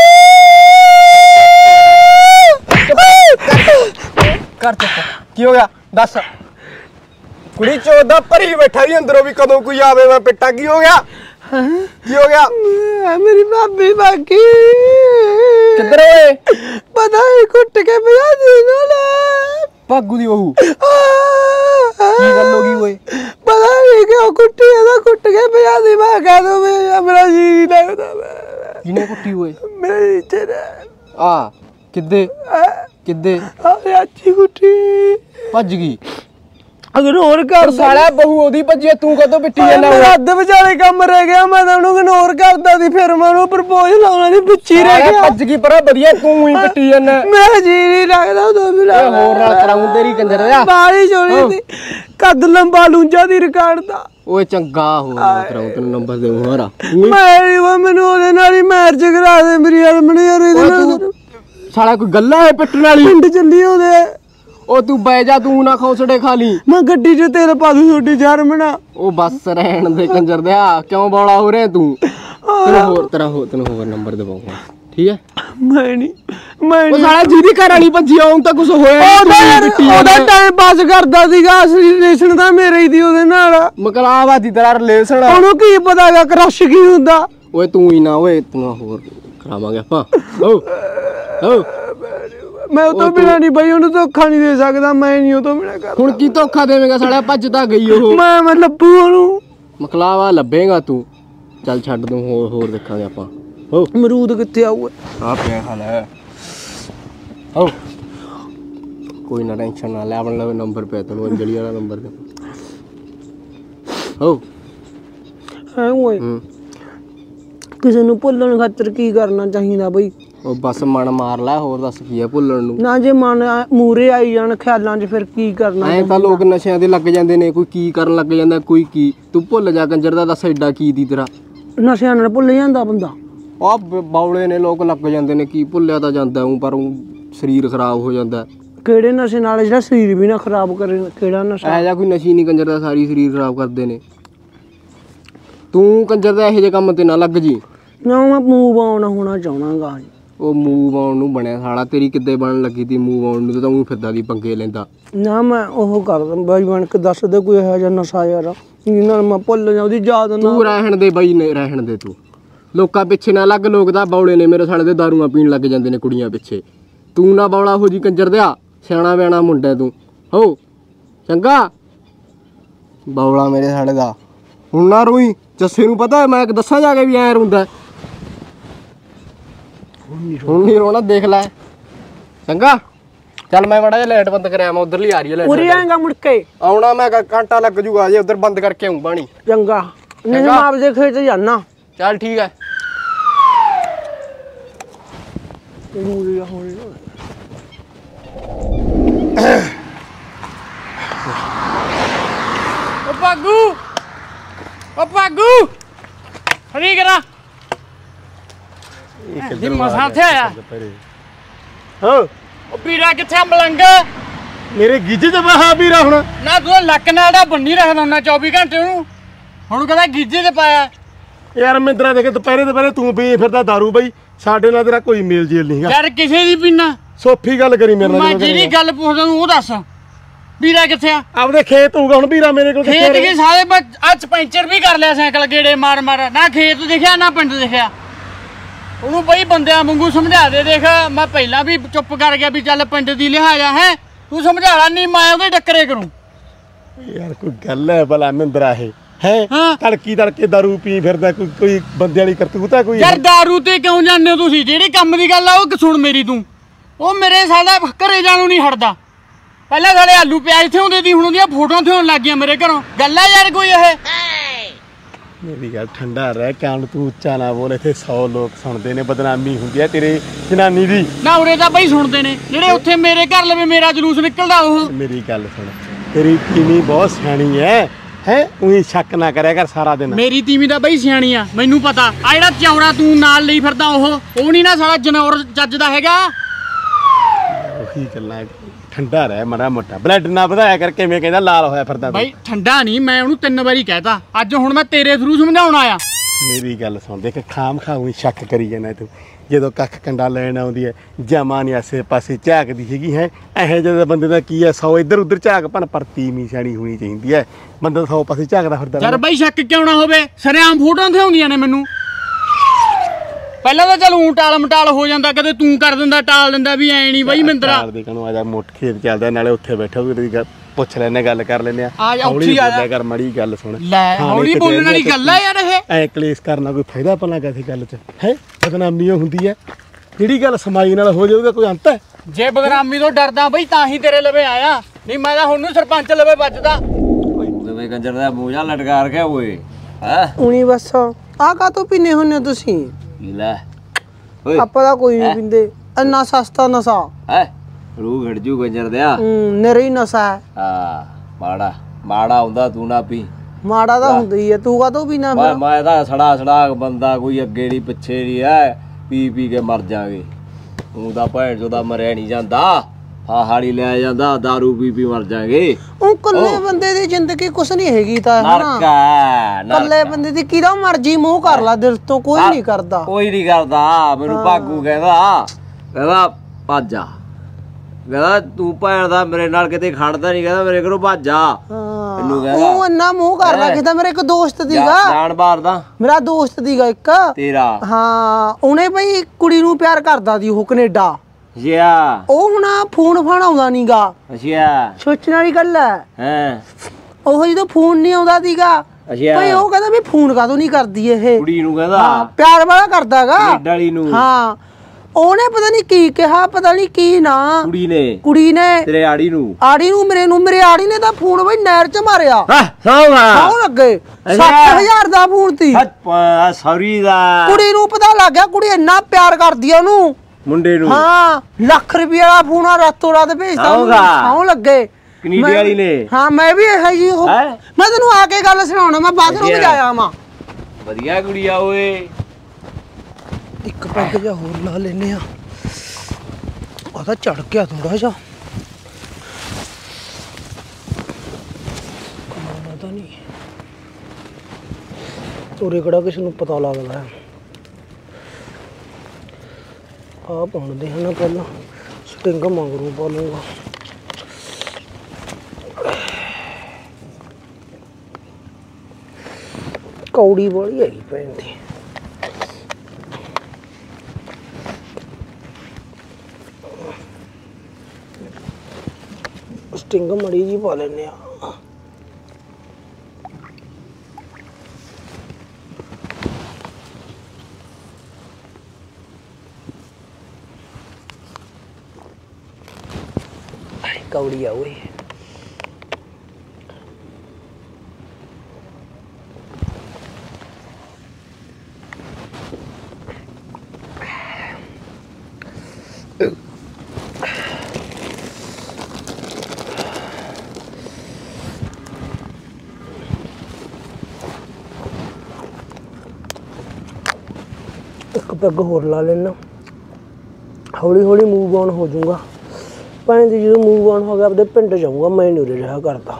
ਕਰ ਚੁੱਪ ਕੀ ਹੋ ਗਿਆ ਦੱਸ ਕੁੜੀ ਚੋਦਾ ਭਰੀ ਬੈਠਾ ਹੀ ਅੰਦਰੋਂ ਵੀ ਕਦੋਂ ਕੋਈ ਆਵੇ ਮੈਂ ਪਿੱਟਾ ਕੀ ਹੋ ਗਿਆ ਕੀ ਹੋ ਗਿਆ ਮੇਰੀ ਭਾਬੀ ਬਾਕੀ ਕਿੱਧਰ ਓਏ ਪਤਾ ਹੀ ਕੁੱਟ ਕੇ ਪਿਆ ਦੀ ਨਾਲ ਭਾਗੂ ਦੀ ਬਹੂ ਕੀ ਗੱਲ ਹੋ ਗਈ ਓਏ ਪਤਾ ਨਹੀਂ ਕਿਉਂ ਕੁੱਟੀ ਇਹਦਾ ਕੁੱਟ ਕੇ ਪਿਆ ਦੀ ਮੈਂ ਕਹਿ ਦੋ ਮੇਰਾ ਜੀ ਨਹੀਂ ਲੱਗਦਾ ਕਿਨੇ ਕੁੱਟੀ ਓਏ ਮੇਰੀ ਤੇਰਾ ਆ ਕਿੱਦੇ ਕਿੱਦੇ ਆ ਅੱਛੀ ਕੁੱਟੀ ਭੱਜ ਗਈ ਅਗਰ ਹੋਰ ਕਰ ਸਾਲਾ ਬਹੂ ਉਹਦੀ ਭੱਜੀ ਤੂੰ ਕਦੋਂ ਪਿੱਟੀ ਜਾਂਦਾ ਮੇਰਾ ਅੱਧ ਵਿਚਾਲੇ ਕੰਮ ਰਹਿ ਗਿਆ ਮੈਂ ਤਾਂ ਉਹਨੂੰ ਇਗਨੋਰ ਕਰਦਾ ਸੀ ਫਿਰ ਮੈਂ ਉਹਨੂੰ ਪ੍ਰਪੋਜ਼ ਲਾਉਣਾ ਦੀ ਪਿੱਛੇ ਰਹਿ ਗਿਆ ਭੱਜ ਗਈ ਪਰ ਵਧੀਆ ਤੂੰ ਹੀ ਪਿੱਟੀ ਜਾਂਦਾ ਮੇਰਾ ਜੀ ਨਹੀਂ ਲੱਗਦਾ ਉਦੋਂ ਵੀ ਇਹ ਹੋਰ ਨਾਲ ਕਰਾਉਂ ਤੇਰੀ ਕੰਜਰ ਦਾ ਬਾਲੀ ਜੋੜੀ ਦੀ ਕੱਦ ਲੰਬਾ ਲੂੰਜਾ ਦੀ ਰਿਕਾਰਡ ਦਾ ਓਏ ਚੰਗਾ ਹੋਰ ਨਾਲ ਕਰਾਉਂ ਤੈਨੂੰ ਨੰਬਰ ਦੇ ਹੋਰਾ ਮੈਨੂੰ ਉਹਦੇ ਨਾਲ ਹੀ ਮੈਰਿਜ ਕਰਾ ਦੇ ਮੇਰੀ ਅਲਮਣੀ ਯਾਰ ਇਹਦੇ ਨਾਲ ਸਾਲਾ ਕੋਈ ਗੱਲਾਂ ਹੈ ਪਿੱਟਣ ਵਾਲੀ ਪਿੰਡ ਚੱਲੀ ਉਹਦੇ ਉਹ ਤੂੰ ਬਹਿ ਜਾ ਤੂੰ ਨਾ ਖੌਸੜੇ ਖਾ ਲਈ ਮੈਂ ਗੱਡੀ 'ਚ ਤੇਲ ਪਾ ਦੂੰ ਛੋਟੀ ਜਰਮਣਾ ਉਹ ਬੱਸ ਰਹਿਣ ਦੇ ਕੰਜਰ ਦਿਆ ਕਿਉਂ ਬੌਲਾ ਹੋ ਰਿਹਾ ਤੂੰ ਤੈਨੂੰ ਹੋਰ ਨੰਬਰ ਦਵਾਉਂਗਾ ਠੀਕ ਹੈ ਮੈਂ ਉਹ ਸਾਲਾ ਜਿਹਦੀ ਘਰ ਵਾਲੀ ਭੱਜੀ ਆਉਂ ਤਾਂ ਕੁਝ ਹੋਇਆ ਉਹਦਾ ਟਾਈਮ ਪਾਸ ਕਰਦਾ ਸੀਗਾ ਅਸਲੀ ਰਿਲੇਸ਼ਨ ਤਾਂ ਮੇਰੇ ਹੀ ਦੀ ਉਹਦੇ ਨਾਲ ਮਕਲਾਵਾਦੀ ਤੇਰਾ ਰਿਲੇਸ਼ਨ ਉਹਨੂੰ ਕੀ ਪਤਾਗਾ ਕ੍ਰਸ਼ ਕੀ ਹੁੰਦਾ ਓਏ ਤੂੰ ਹੀ ਨਾ ਓਏ ਤੈਨੂੰ ਹੋਰ ਕਰਾਵਾਂਗੇ ਆਪਾਂ ਓ ਮੈਂ ਉਹ ਤੋਂ ਬਿਨਾਂ ਨਹੀਂ ਬਈ ਉਹਨੂੰ ਧੋਖਾ ਨਹੀਂ ਦੇ ਸਕਦਾ ਮੈਂ ਨਹੀਂ ਉਹ ਤੋਂ ਬਿਨਾਂ ਕਰ ਹੁਣ ਕੀ ਧੋਖਾ ਦੇਵੇਂਗਾ ਸਾਲਾ ਭੱਜ ਤਾਂ ਗਈ ਉਹ ਮੈਂ ਲੱਭੂ ਉਹਨੂੰ ਮਕਲਾਵਾ ਲੱਭੇਗਾ ਤੂੰ ਚੱਲ ਛੱਡ ਦੂੰ ਹੋਰ ਦੇਖਾਂਗੇ ਆਪਾਂ ਹੋ ਅਮਰੂਦ ਕਿੱਥੇ ਆਊਗਾ ਆ ਪਿਆ ਹਾਲ ਹੈ ਹੋ ਕੋਈ ਨਾ ਟੈਨਸ਼ਨ ਨਾ ਲੈ ਆਪਣੇ ਲਵੇ ਨੰਬਰ ਪਿਆ ਤੈਨੂੰ ਅੰਜਲੀ ਵਾਲਾ ਨੰਬਰ ਦੇ ਹੋ ਹੈ ਓਏ ਕਿਸੇ ਨੂੰ ਭੁੱਲਣ ਖਾਤਰ ਕੀ ਕਰਨਾ ਚਾਹੀਦਾ ਬਈ ਉਹ ਬਸ ਮਨ ਮਾਰ ਲੈ ਹੋਰ ਦੱਸ ਕੀ ਹੈ ਭੁੱਲਣ ਨੂੰ ਨਾ ਜੇ ਮਨ ਮੂਰੇ ਆਈ ਜਾਣ ਖਿਆਲਾਂ 'ਚ ਫਿਰ ਕੀ ਕਰਨਾ ਐ ਤਾਂ ਲੋਕ ਨਸ਼ਿਆਂ ਦੇ ਲੱਗ ਜਾਂਦੇ ਨੇ ਕੋਈ ਕੀ ਕਰਨ ਲੱਗ ਜਾਂਦਾ ਕੋਈ ਕੀ ਤੂੰ ਭੁੱਲ ਜਾ ਕੰਜਰ ਦਾ ਦੱਸ ਐਡਾ ਕੀ ਦੀ ਤੇਰਾ ਨਸ਼ਿਆਂ ਨਾਲ ਭੁੱਲ ਜਾਂਦਾ ਬੰਦਾ ਆ ਬੌਲੇ ਨੇ ਲੋਕ ਲੱਗ ਜਾਂਦੇ ਨੇ ਕੀ ਭੁੱਲਿਆ ਤਾਂ ਜਾਂਦਾ ਹੂੰ ਪਰ ਸਰੀਰ ਖਰਾਬ ਹੋ ਜਾਂਦਾ ਕਿਹੜੇ ਨਸ਼ੇ ਨਾਲ ਜਿਹੜਾ ਸਰੀਰ ਵੀ ਨਾ ਖਰਾਬ ਕਰੇ ਕਿਹੜਾ ਨਸ਼ਾ ਐ ਜਾਂ ਕੋਈ ਨਸ਼ੀ ਨਹੀਂ ਕੰਜਰ ਦਾ ਸਾਰੀ ਸਰੀਰ ਖਰਾਬ ਕਰਦੇ ਨੇ ਤੂੰ ਕੰਜਰ ਦਾ ਇਹੋ ਜਿਹੇ ਕੰਮ ਤੇ ਨਾ ਲੱਗ ਜੀ ਨਾ ਮੈਂ ਮੂਵ ਆਨ ਹੋਣਾ ਚਾਹਣਾਗਾ ਉਹ ਮੂਵ ਆਉਣ ਨੂੰ ਬਣਿਆ ਸਾਲਾ ਤੇਰੀ ਕਿੱਦੇ ਬਣਨ ਲੱਗੀ ਤੀ ਮੂਵ ਆਉਣ ਨੂੰ ਤਾਂ ਉਹ ਫਿਰਦਾ ਦੀ ਪੰਗੇ ਲੈਂਦਾ ਨਾ ਮੈਂ ਉਹ ਕਰਦਾ ਬਾਈ ਬਣ ਕੇ ਦੱਸ ਦੇ ਕੋਈ ਇਹੋ ਜਿਹਾ ਨਸ਼ਾ ਯਾਰ ਜਿਹਦੇ ਨਾਲ ਮੈਂ ਭੁੱਲ ਜਾ ਉਹਦੀ ਯਾਦ ਨਾ ਤੂੰ ਰਹਿਣ ਦੇ ਬਾਈ ਨੇ ਰਹਿਣ ਦੇ ਤੂੰ ਲੋਕਾਂ ਪਿੱਛੇ ਨਾ ਲੱਗ ਲੋਕ ਤਾਂ ਬੌਲੇ ਨੇ ਮੇਰੇ ਸਾਲੇ ਦੇ ਦਾਰੂਆਂ ਪੀਣ ਲੱਗ ਜਾਂਦੇ ਨੇ ਕੁੜੀਆਂ ਪਿੱਛੇ ਤੂੰ ਨਾ ਬੌਲਾ ਹੋ ਜੀ ਕੰਜਰ ਦਿਆ ਸਿਆਣਾ ਬਿਆਣਾ ਮੁੰਡਾ ਤੂੰ ਹੋ ਚੰਗਾ ਬੌਲਾ ਮੇਰੇ ਸਾਲੇ ਦਾ ਹੁਣ ਨਾ ਰੋਈ ਜੱਸੇ ਨੂੰ ਪਤਾ ਮੈਂ ਦੱਸਾਂ ਜਾ ਕੇ ਵੀ ਐ ਰੋਂਦਾ ਹੁਣ ਨਹੀਂ ਰੋਣਾ ਦੇਖ ਲੈ ਚੰਗਾ ਚੱਲ ਮੈਂ ਮਾੜਾ ਜਿਹਾ ਲਾਈਟ ਬੰਦ ਕਰਿਆ ਮੈਂ ਉਧਰਲੀ ਆ ਰਹੀ ਹੈ ਉਰੇ ਆਏਗਾ ਮੁੜ ਕੇ ਆਉਣਾ ਮੈਂ ਘੰਟਾ ਲੱਗ ਜੂਗਾ ਜੇ ਉਧਰ ਬੰਦ ਕਰਕੇ ਆਉਂ ਬਾਣੀ ਚੰਗਾ ਨਹੀਂ ਮੈਂ ਆਪਦੇ ਖੇਤ ਜਾਣਾ ਚੱਲ ਠੀਕ ਹੈ ਓ ਭਾਗੂ ਹਰੀ ਕਰਾ ਇਹ ਮਸਾਂ ਤੇ ਆਇਆ ਹਾਂ ਓ ਵੀਰਾ ਕਿੱਥੇ ਮਲੰਗ ਮੇਰੇ ਗੀਜੇ ਤੇ ਮਹਾ ਵੀਰਾ ਹੁਣ ਨਾ ਤੂੰ ਲੱਕ ਨਾਲ ਦਾ ਬੰਨੀ ਰੱਖਦਾ ਹੁੰਦਾ 24 ਘੰਟੇ ਉਹਨੂੰ ਹੁਣ ਕਹਿੰਦਾ ਗੀਜੇ ਤੇ ਪਾਇਆ ਯਾਰ ਮਿੰਦਰਾ ਦੇਖ ਦੁਪਹਿਰੇ ਤੂੰ ਪੀ ਫਿਰਦਾ ਦਾਰੂ ਬਈ ਸਾਡੇ ਨਾਲ ਤੇਰਾ ਕੋਈ ਮੇਲ ਜੇਲ ਨਹੀਂਗਾ ਯਾਰ ਕਿਸੇ ਦੀ ਪੀਣਾ ਸੋਫੀ ਗੱਲ ਕਰੀ ਮੇਰੇ ਨਾਲ ਮੈਂ ਜਿਹੜੀ ਗੱਲ ਪੁੱਛਦਾ ਨੂੰ ਉਹ ਦੱਸ ਵੀਰਾ ਕਿੱਥੇ ਆ ਆਪਦੇ ਖੇਤ ਹੋਊਗਾ ਹੁਣ ਵੀਰਾ ਮੇਰੇ ਕੋਲ ਖੇਤ ਕੇ ਸਾਰੇ ਅੱਜ ਪੈਂਚਰ ਵੀ ਕਰ ਲਿਆ ਸਾਈਕਲ ਗੇੜੇ ਮਾਰ ਨਾ ਖੇਤ ਦਿਖਿਆ ਨਾ ਪਿੰਡ ਦਿਖਿਆ ਉਹਨੂੰ ਬਈ ਬੰਦਿਆਂ ਵਾਂਗੂ ਸਮਝਾ ਦੇ ਦੇਖ ਮੈਂ ਪਹਿਲਾਂ ਵੀ ਚੁੱਪ ਕਰ ਗਿਆ ਵੀ ਚੱਲ ਪਿੰਡ ਦੀ ਲਿਹਾਜ਼ਾ ਹੈ ਤੂੰ ਸਮਝਾਣਾ ਨਹੀਂ ਮੈਂ ਉਹਦੇ ਟੱਕਰੇ ਕਰੂੰ ਯਾਰ ਕੋਈ ਗੱਲ ਹੈ ਭਲਾ ਮਿੰਦਰਾ ਇਹ ਹੈ ਤੜਕੇ ਦਾਰੂ ਪੀ ਫਿਰਦਾ ਕੋਈ ਬੰਦੇ ਵਾਲੀ ਕਰਤੂਤ ਹੈ ਕੋਈ ਯਾਰ ਦਾਰੂ ਤੇ ਕਿਉਂ ਜਾਂਦੇ ਹੋ ਤੁਸੀਂ ਜਿਹੜੀ ਕੰਮ ਦੀ ਗੱਲ ਆ ਉਹ ਸੁਣ ਮੇਰੀ ਤੂੰ ਉਹ ਮੇਰੇ ਸਾਲਾ ਘਰੇ ਜਾਣੂ ਨਹੀਂ ਹਟਦਾ ਪਹਿਲਾਂ ਸਾਡੇ ਆਲੂ ਪਿਆਜ਼ ਥੇ ਹੁੰਦੇ ਦੀ ਹੁਣ ਉਹਦੀਆਂ ਫੋਟੋਆਂ ਥੇ ਹੋਣ ਲੱਗ ਗਈਆਂ ਮੇਰੇ ਘਰੋਂ ਗੱਲ ਆ ਯਾਰ ਕੋਈ ਇਹ ਮੇਰੀ ਗੱਲ ਠੰਡਾ ਰਹਿ ਕਾਨ ਤੂੰ ਉੱਚਾ ਨਾ ਬੋਲ ਇੱਥੇ 100 ਲੋਕ ਸੁਣਦੇ ਨੇ ਬਦਨਾਮੀ ਹੁੰਦੀ ਹੈ ਤੇਰੇ ਜਨਾਨੀ ਦੀ ਨਾ ਉਰੇ ਤਾਂ ਬਈ ਸੁਣਦੇ ਨੇ ਜਿਹੜੇ ਉੱਥੇ ਮੇਰੇ ਘਰ ਲਵੇ ਮੇਰਾ ਜਲੂਸ ਨਿਕਲਦਾ ਉਹ ਮੇਰੀ ਗੱਲ ਸੁਣ ਤੇਰੀ ਤੀਵੀਂ ਬਹੁਤ ਸਿਆਣੀ ਹੈ ਉਹੀ ਸ਼ੱਕ ਨਾ ਕਰਿਆ ਕਰ ਸਾਰਾ ਦਿਨ ਮੇਰੀ ਤੀਵੀਂ ਤਾਂ ਬਈ ਸਿਆਣੀ ਆ ਮੈਨੂੰ ਪਤਾ ਆ ਜਿਹੜਾ ਚੌਰਾ ਤੂੰ ਨਾਲ ਲਈ ਫਿਰਦਾ ਉਹ ਨਹੀਂ ਨਾ ਸਾਲਾ ਜਨੌਰ ਜੱਜਦਾ ਹੈਗਾ ਉਹੀ ਗੱਲਾਂ ਠੰਡਾ ਰਹਿ ਮਾੜਾ ਮੋਟਾ ਬਲੱਡ ਨਾ ਵਧਾਇਆ ਕਰ ਕਿਵੇਂ ਕਹਿੰਦਾ ਲਾਲ ਹੋਇਆ ਫਿਰਦਾ ਬਾਈ ਠੰਡਾ ਨਹੀਂ ਮੈਂ ਉਹਨੂੰ 3 ਵਾਰੀ ਕਹਿਤਾ ਅੱਜ ਹੁਣ ਮੈਂ ਤੇਰੇ ਥਰੂ ਸਮਝਾਉਣ ਆਇਆ ਮੇਰੀ ਗੱਲ ਸੁਣ ਦੇਖ ਖਾਮ ਖਾਉਂ ਸ਼ੱਕ ਕਰੀ ਜਾਂਦਾ ਤੂੰ ਜਦੋਂ ਕੱਖ ਕੰਡਾ ਲੈਣ ਆਉਂਦੀ ਹੈ ਜਮਾ ਨਹੀਂ ਆਸੇ ਪਾਸੇ ਝਾਕਦੀ ਹੈਗੀ ਹੈ ਇਹੋ ਜਿਹੇ ਬੰਦੇ ਦਾ ਕੀ ਹੈ 100 ਇੱਧਰ ਉੱਧਰ ਝਾਕ ਭਨ ਪਰ ਤੀਵੀਂ ਸਿਆਣੀ ਹੋਣੀ ਚਾਹੀਦੀ ਹੈ ਬੰਦਾ 100 ਪਾਸੇ ਝਾਕਦਾ ਫਿਰਦਾ ਯਾਰ ਬਾਈ ਸ਼ੱਕ ਕਿਉਂ ਨਾ ਹੋਵੇ ਸਰੇਆਮ ਫੋਟੋਆਂ ਤੇ ਆਉਂਦੀਆਂ ਨੇ ਮੈਨੂੰ ਪਹਿਲਾਂ ਤਾਂ ਚੱਲ ਊਂ ਟਾਲ ਮਟਾਲ ਹੋ ਜਾਂਦਾ ਕਦੇ ਤੂੰ ਕਰ ਦਿੰਦਾ ਟਾਲ ਦਿੰਦਾ ਵੀ ਐ ਨਹੀਂ ਬਾਈ ਮਿੰਦਰਾ ਦੇ ਕਨੂੰ ਆ ਜਾ ਮੁੱਠ ਖੇਤ ਚੱਲਦਾ ਨਾਲੇ ਉੱਥੇ ਬੈਠਾ ਵੀ ਪੁੱਛ ਲੈਨੇ ਗੱਲ ਕਰ ਲੈਨੇ ਆ ਜਾ ਉੱਥੇ ਆ ਜਾ ਕਰ ਮੜੀ ਗੱਲ ਸੁਣ ਲੈ ਹੌਲੀ ਬੋਲਣ ਵਾਲੀ ਗੱਲ ਆ ਯਾਰ ਇਹ ਐ ਕਲੇਸ਼ ਕਰਨਾ ਕੋਈ ਫਾਇਦਾ ਭਲਾ ਕਿਸੇ ਗੱਲ 'ਚ ਹੈ ਬਦਨਾਮੀ ਹੁੰਦੀ ਹੈ ਜਿਹੜੀ ਗੱਲ ਸਮਾਈ ਨਾਲ ਹੋ ਜਾਊਗਾ ਕੋਈ ਅੰਤ ਹੈ ਜੇ ਬਦਨਾਮੀ ਤੋਂ ਡਰਦਾ ਬਈ ਤਾਂ ਹੀ ਤੇਰੇ ਲਵੇ ਆਇਆ ਨਹੀਂ ਮੈਂ ਤਾਂ ਹੁਣ ਨੂੰ ਸਰਪੰਚ ਲਵੇ ਵੱਜਦਾ ਓਏ ਕੰਜਰ ਦਾ ਮੂੰਹ ਲਟਕਾ ਰਖਿਆ ਓਏ ਹੈ ਉਣੀ ਬਸ ਆ ਕਾ ਤੋਂ ਪੀਨੇ ਹੁੰਨੇ ਤੁਸੀਂ ਲੈ ਓਏ ਆਪਾਂ ਤਾਂ ਕੋਈ ਨਹੀਂ ਪੀਂਦੇ ਇੰਨਾ ਸਸਤਾ ਨਸ਼ਾ ਹੈ ਰੂਹ ਘੜ ਜੂ ਕੰਜਰ ਦਿਆ ਨਰੀ ਨਸ਼ਾ ਹੈ ਹਾਂ ਮਾੜਾ ਹੁੰਦਾ ਤੂੰ ਨਾ ਪੀ ਮਾੜਾ ਤਾਂ ਹੁੰਦਾ ਹੀ ਹੈ ਤੂੰ ਕਾ ਤੋਂ ਪੀਣਾ ਫਿਰ ਮੈਂ ਤਾਂ ਸੜਾ ਬੰਦਾ ਕੋਈ ਅੱਗੇ ਨਹੀਂ ਪਿੱਛੇ ਨਹੀਂ ਹੈ ਪੀ ਕੇ ਮਰ ਜਾਗੇ ਤੂੰ ਤਾਂ ਭੈਣ ਚੋਦਾ ਮਰਿਆ ਨਹੀਂ ਜਾਂਦਾ ਹਾੜੀ ਲੈ ਜਾਂਦਾ ਦਾਰੂ ਪੀ ਮਰ ਜਾਗੇ ਉਹ ਕੱਲੇ ਬੰਦੇ ਦੀ ਜ਼ਿੰਦਗੀ ਕੁਛ ਨਹੀਂ ਹੈਗੀ ਤਾਂ ਨਰਕ ਹੈ ਕੱਲੇ ਬੰਦੇ ਦੀ ਕਿਹਦਾ ਮਰਜੀ ਮੂੰਹ ਕਰ ਲਾ ਦਿਲ ਤੋਂ ਕੋਈ ਨਹੀਂ ਕਰਦਾ ਮੈਨੂੰ ਭਾਗੂ ਕਹਿੰਦਾ ਭੱਜਾ ਕਹਿੰਦਾ ਤੂੰ ਭੈਣ ਦਾ ਮੇਰੇ ਨਾਲ ਕਿਤੇ ਖੜਦਾ ਨਹੀਂ ਕਹਿੰਦਾ ਮੇਰੇ ਘਰੋਂ ਭੱਜਾ ਮੈਨੂੰ ਕਹਿੰਦਾ ਉਹ ਇੰਨਾ ਮੂੰਹ ਕਰ ਲਾ ਕਿਦਾ ਮੇਰੇ ਇੱਕ ਦੋਸਤ ਦੀਗਾ ਜਾਣਬਾਰ ਦਾ ਮੇਰਾ ਦੋਸਤ ਦੀਗਾ ਇੱਕ ਤੇਰਾ ਹਾਂ ਉਹਨੇ ਬਈ ਕੁੜੀ ਨੂੰ ਪਿਆਰ ਕਰਦਾ ਸੀ ਉਹ ਕੈਨੇਡਾ ਉਹ ਹੁਣ ਫੋਨ ਆਉਂਦਾ ਨੀਗਾ ਸੋਚਣ ਵਾਲੀ ਗੱਲ ਹੈ ਉਹ ਜਦੋਂ ਫੋਨ ਨਹੀਂ ਆਉਂਦਾ ਸੀਗਾ ਬਈ ਉਹ ਕਹਿੰਦਾ ਵੀ ਫੋਨ ਕਾਹਤੋਂ ਨਹੀਂ ਕਰਦੀ ਇਹ ਕੁੜੀ ਨੂੰ ਕਹਿੰਦਾ ਪਿਆਰ ਵਾਲਾ ਕਰਦਾਗਾ ਕੈਨੇਡਾ ਵਾਲੀ ਨੂੰ ਹਾਂ ਉਹਨੇ ਪਤਾ ਨਹੀਂ ਕੀ ਕਿਹਾ ਪਤਾ ਨਹੀਂ ਕੀ ਨਾ ਕੁੜੀ ਨੇ ਤੇਰੇ ਆੜੀ ਨੂੰ ਮੇਰੇ ਆੜੀ ਨੇ ਤਾਂ ਫੋਨ ਬਈ ਨਹਿਰ ਚ ਮਾਰਿਆ ਸੌ ਲੱਗੇ 7000 ਦਾ ਫੋਨ ਸੀ ਸੌਰੀ ਦਾ ਕੁੜੀ ਨੂੰ ਪਤਾ ਲੱਗ ਗਿਆ ਕੁੜੀ ਇੰਨਾ ਪਿਆਰ ਕਰਦੀ ਆ ਉਹਨੂੰ ਮੁੰਡੇ ਨੂੰ ਹਾਂ ਲੱਖ ਰੁਪਏ ਵਾਲਾ ਫੋਨ ਆ ਰਾਤੋਂ ਰਾਤ ਭੇਜਦਾ ਸੌ ਲੱਗੇ ਕੈਨੇਡਾ ਵਾਲੀ ਨੇ ਹਾਂ ਮੈਂ ਵੀ ਇਹ ਜੀ ਮੈਂ ਤੈਨੂੰ ਆ ਕੇ ਗੱਲ ਸੁਣਾਉਣਾ ਮੈਂ ਬਾਥਰੂਮ ਜਾਇਆ ਵਾਂ ਵਧੀਆ ਕੁੜੀ ਆ ਓਏ ਇੱਕ ਪੈਗ ਜਿਹਾ ਹੋਰ ਲਾ ਲੈਨੇ ਆ ਉਹ ਤਾਂ ਚੜ ਗਿਆ ਥੋੜਾ ਜਿਹਾ ਪਤਾ ਨਹੀਂ ਤੋਰੇ ਕਿਹੜਾ ਕਿਸ ਨੂੰ ਪਤਾ ਲੱਗਦਾ ਹੈ ਆ ਪਾਉਂਦੇ ਹਨ ਪਹਿਲਾਂ ਸਟਿੰਗ ਮੰਗਰੂ ਪਾ ਲੂੰਗਾ ਕੌੜੀ ਵਾਲੀ ਹੈਗੀ ਪੈਂਦੀ ਸਟਿੰਗ ਮੜੀ ਜੀ ਪਾ ਲੈਨੇ ਆ ਕੌੜੀ ਆ ਓਏ ਇੱਕ ਪੈਗ ਹੋਰ ਲਾ ਲੈਣਾ ਹੌਲੀ ਹੌਲੀ ਮੂਵ ਆਨ ਹੋ ਜਾਊਗਾ ਭਾਵੇਂ ਜਦੋਂ ਮੂਵ ਆਨ ਹੋ ਗਿਆ ਆਪਦੇ ਪਿੰਡ ਜਾਊਗਾ ਮੈਂ ਨਹੀਂ ਉਰੇ ਰਿਹਾ ਕਰਦਾ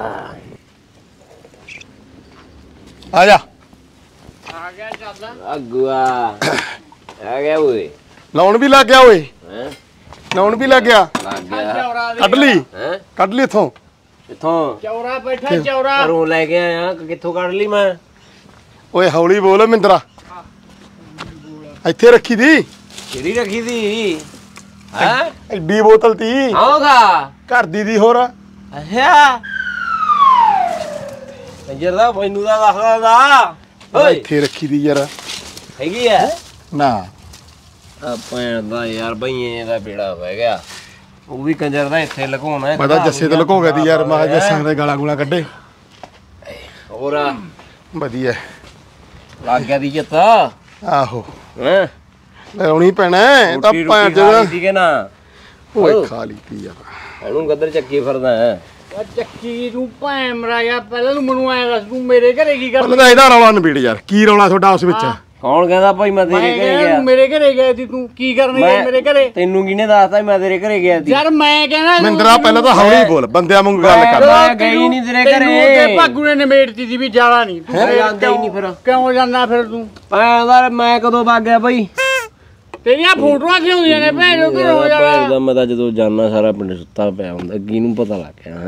ਆ ਜਾ ਆ ਗਿਆ ਚੱਲ ਅਗਵਾ ਆ ਗਿਆ ਓਏ ਲਾਉਣ ਵੀ ਲੱਗ ਗਿਆ ਓਏ ਲਾਉਣ ਵੀ ਲੱਗ ਗਿਆ ਚੌਰਾ ਕੱਢ ਲਈ ਕੱਢ ਲਈ ਇਥੋਂ ਚੌਰਾ ਬੈਠਾ ਚੌਰਾ ਘਰੋਂ ਲੈ ਕੇ ਆਇਆ ਕਿੱਥੋਂ ਕੱਢ ਲਈ ਮੈਂ ਓਏ ਹੌਲੀ ਬੋਲ ਮਿੰਦਰਾ ਇੱਥੇ ਰੱਖੀ ਦੀ ਕਿਹੜੀ ਰੱਖੀ ਦੀ ਹੈ ਐਡੀ ਬੋਤਲ ਤੀ ਆਉਗਾ ਘਰ ਦੀ ਹੋਰ ਅੱਛਾ ਕੰਜਰ ਦਾ ਮੈਨੂੰ ਦਾ ਦੱਸਦਾ ਦਾ ਓਏ ਇੱਥੇ ਰੱਖੀ ਦੀ ਯਾਰ ਹੈਗੀ ਆ ਨਾ ਆ ਭੈਣ ਦਾ ਯਾਰ ਬਈਏ ਦਾ ਬੇੜਾ ਪੈ ਗਿਆ ਉਹ ਵੀ ਕੰਜਰ ਦਾ ਇੱਥੇ ਲੁਕਾਉਣਾ ਮੈਂ ਤਾਂ ਜੱਸੇ ਤੇ ਲੁਕੋ ਗਿਆ ਦੀ ਯਾਰ ਮੈਂ ਜੱਸਾਂ ਦੇ ਗਾਲਾਂ ਗੂਲਾਂ ਕੱਢੇ ਹੋਰ ਵਧੀਆ ਲੱਗ ਗਿਆ ਦੀ ਜੱਤਾ ਆਹੋ ਹੈ ਲਾਉਣੀ ਪੈਣਾ ਤਾਂ ਭੈਣ ਜਿਹੜਾ ਸੀਗੇ ਨਾ ਓਏ ਖਾ ਲਈ ਤੀ ਯਾਰ ਇਹਨੂੰ ਗੱਦਰ ਚੱਕੀ ਫਿਰਦਾ ਹੈ ਚੱਕੀ ਤੂੰ ਭੈਣ ਮਰਾ ਗਿਆ ਪਹਿਲਾਂ ਤੂੰ ਮੈਨੂੰ ਐ ਦੱਸ ਤੂੰ ਮੇਰੇ ਘਰੇ ਕੀ ਕਰਦਾ ਪਹਿਲਾਂ ਤਾਂ ਇਹਦਾ ਰੌਲਾ ਨਿਬੇੜ ਯਾਰ ਕੀ ਰੌਲਾ ਤੁਹਾਡਾ ਉਸ ਵਿੱਚ ਕੌਣ ਕਹਿੰਦਾ ਭਾਈ ਮੈਂ ਤੇਰੇ ਘਰੇ ਗਿਆ ਮੇਰੇ ਘਰੇ ਗਿਆ ਸੀ ਤੂੰ ਕੀ ਕਰਨ ਗਿਆ ਮੇਰੇ ਘਰੇ ਤੈਨੂੰ ਕਿਹਨੇ ਦੱਸਤਾ ਮੈਂ ਤੇਰੇ ਘਰੇ ਗਿਆ ਸੀ ਯਾਰ ਮੈਂ ਕਹਿੰਦਾ ਮਿੰਦਰਾ ਪਹਿਲਾਂ ਤਾਂ ਹੌਲੀ ਬੋਲ ਬੰਦਿਆਂ ਵਾਂਗੂ ਗੱਲ ਕਰ ਮੈਂ ਗਈ ਨਹੀਂ ਤੇਰੇ ਘਰੇ ਤੇ ਭਾਗੂ ਨੇ ਨਿਬੇੜਤੀ ਸੀ ਵੀ ਜਾਣਾ ਨਹੀਂ ਤੂੰ ਜਾਂਦਾ ਹੀ ਨਹੀਂ ਫਿਰ ਕਿਉਂ ਜਾਂਦਾ ਫਿਰ ਤੂੰ ਮੈਂ ਕਦੋਂ ਵਗ ਗਿਆ ਭਾਈ ਤੇਰੀਆਂ ਫੋਟੋਆਂ ਕਿਉਂ ਹੁੰਦੀਆਂ ਨੇ ਭੈਣ ਜੋ ਘਰੋਂ ਯਾਰ ਮੈਂ ਤਾਂ ਜਦੋਂ ਜਾਣਾ ਸਾਰਾ ਪਿੰਡ ਸੁੱਤਾ ਪਿਆ ਹੁੰਦਾ ਅੱਗੀ ਨੂੰ ਪਤਾ ਲੱਗ ਗਿਆ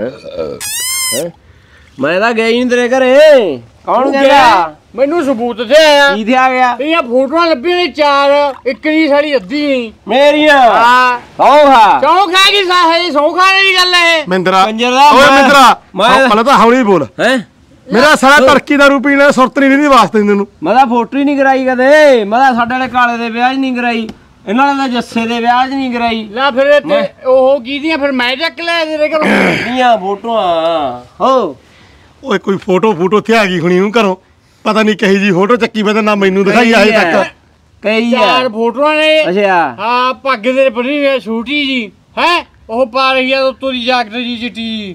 ਹੈ ਮੈਂ ਤਾਂ ਗਿਆ ਹੀ ਨਹੀਂ ਤੇਰੇ ਘਰੇ ਕੌਣ ਕਹਿੰਦਾ ਮੈਨੂੰ ਸਬੂਤ ਤੇ ਆਇਆ ਕੀ ਤੇ ਆ ਗਿਆ ਤੇਰੀਆਂ ਫੋਟੋਆਂ ਲੱਭੀਆਂ ਨੇ 4 ਇੱਕ ਦੀ ਸਾਡੀ ਅੱਧੀ ਨਹੀਂ ਮੇਰੀਆਂ ਹਾਂ ਸੌਖਾ ਕਿਉਂ ਖਾ ਗਈ ਸਾਹੇ ਸੌਖਾ ਦੀ ਗੱਲ ਹੈ ਮਿੰਦਰਾ ਕੰਜਰ ਦਾ ਓਏ ਮਿੰਦਰਾ ਮੈਂ ਪਹਿਲਾਂ ਤਾਂ ਹੌਲੀ ਬੋਲ ਹੈ ਮੇਰਾ ਸਾਰਾ ਤੜਕੀ ਦਾ ਰੂਪੀ ਨਾਲ ਸੁਰਤ ਨਹੀਂ ਦੀ ਵਾਸਤੇ ਤੈਨੂੰ ਮੈਂ ਤਾਂ ਫੋਟੋ ਹੀ ਨਹੀਂ ਕਰਾਈ ਕਦੇ ਮੈਂ ਤਾਂ ਸਾਡੇ ਵਾਲੇ ਕਾਲੇ ਦੇ ਵਿਆਹ 'ਚ ਨਹੀਂ ਕਰਾਈ ਇਹਨਾਂ ਨੇ ਤਾਂ ਜੱਸੇ ਦੇ ਵਿਆਹ 'ਚ ਨਹੀਂ ਕਰਾਈ ਲੈ ਫਿਰ ਤੇ ਉਹ ਕੀਦੀਆਂ ਫਿਰ ਮੈਂ ਚੱਕ ਲੈ ਤੇਰੇ ਘਰੋਂ ਦੀਆਂ ਫੋਟੋਆਂ ਹੋ ਓਏ ਕੋਈ ਫੋਟੋ ਇੱਥੇ ਆ ਗਈ ਹੁਣੀ ਨੂੰ ਘਰੋਂ ਪਤਾ ਨਹੀਂ ਕਹੀ ਜੀ ਫੋਟੋ ਚੱਕੀ ਮੈਂ ਤਾਂ ਨਾ ਮੈਨੂੰ ਦਿਖਾਈ ਆਏ ਤੱਕ ਕਈ 4 ਫੋਟੋਆਂ ਨੇ ਅੱਛਾ ਹਾਂ ਪੱਗ ਦੇ ਬਣੀ ਹੈ ਛੋਟੀ ਜੀ ਹੈ ਉਹ ਪਾ ਰਹੀ ਆ ਉੱਤੋਂ ਦੀ ਜਾਕਟ ਜੀ ਚਿੱਟੀ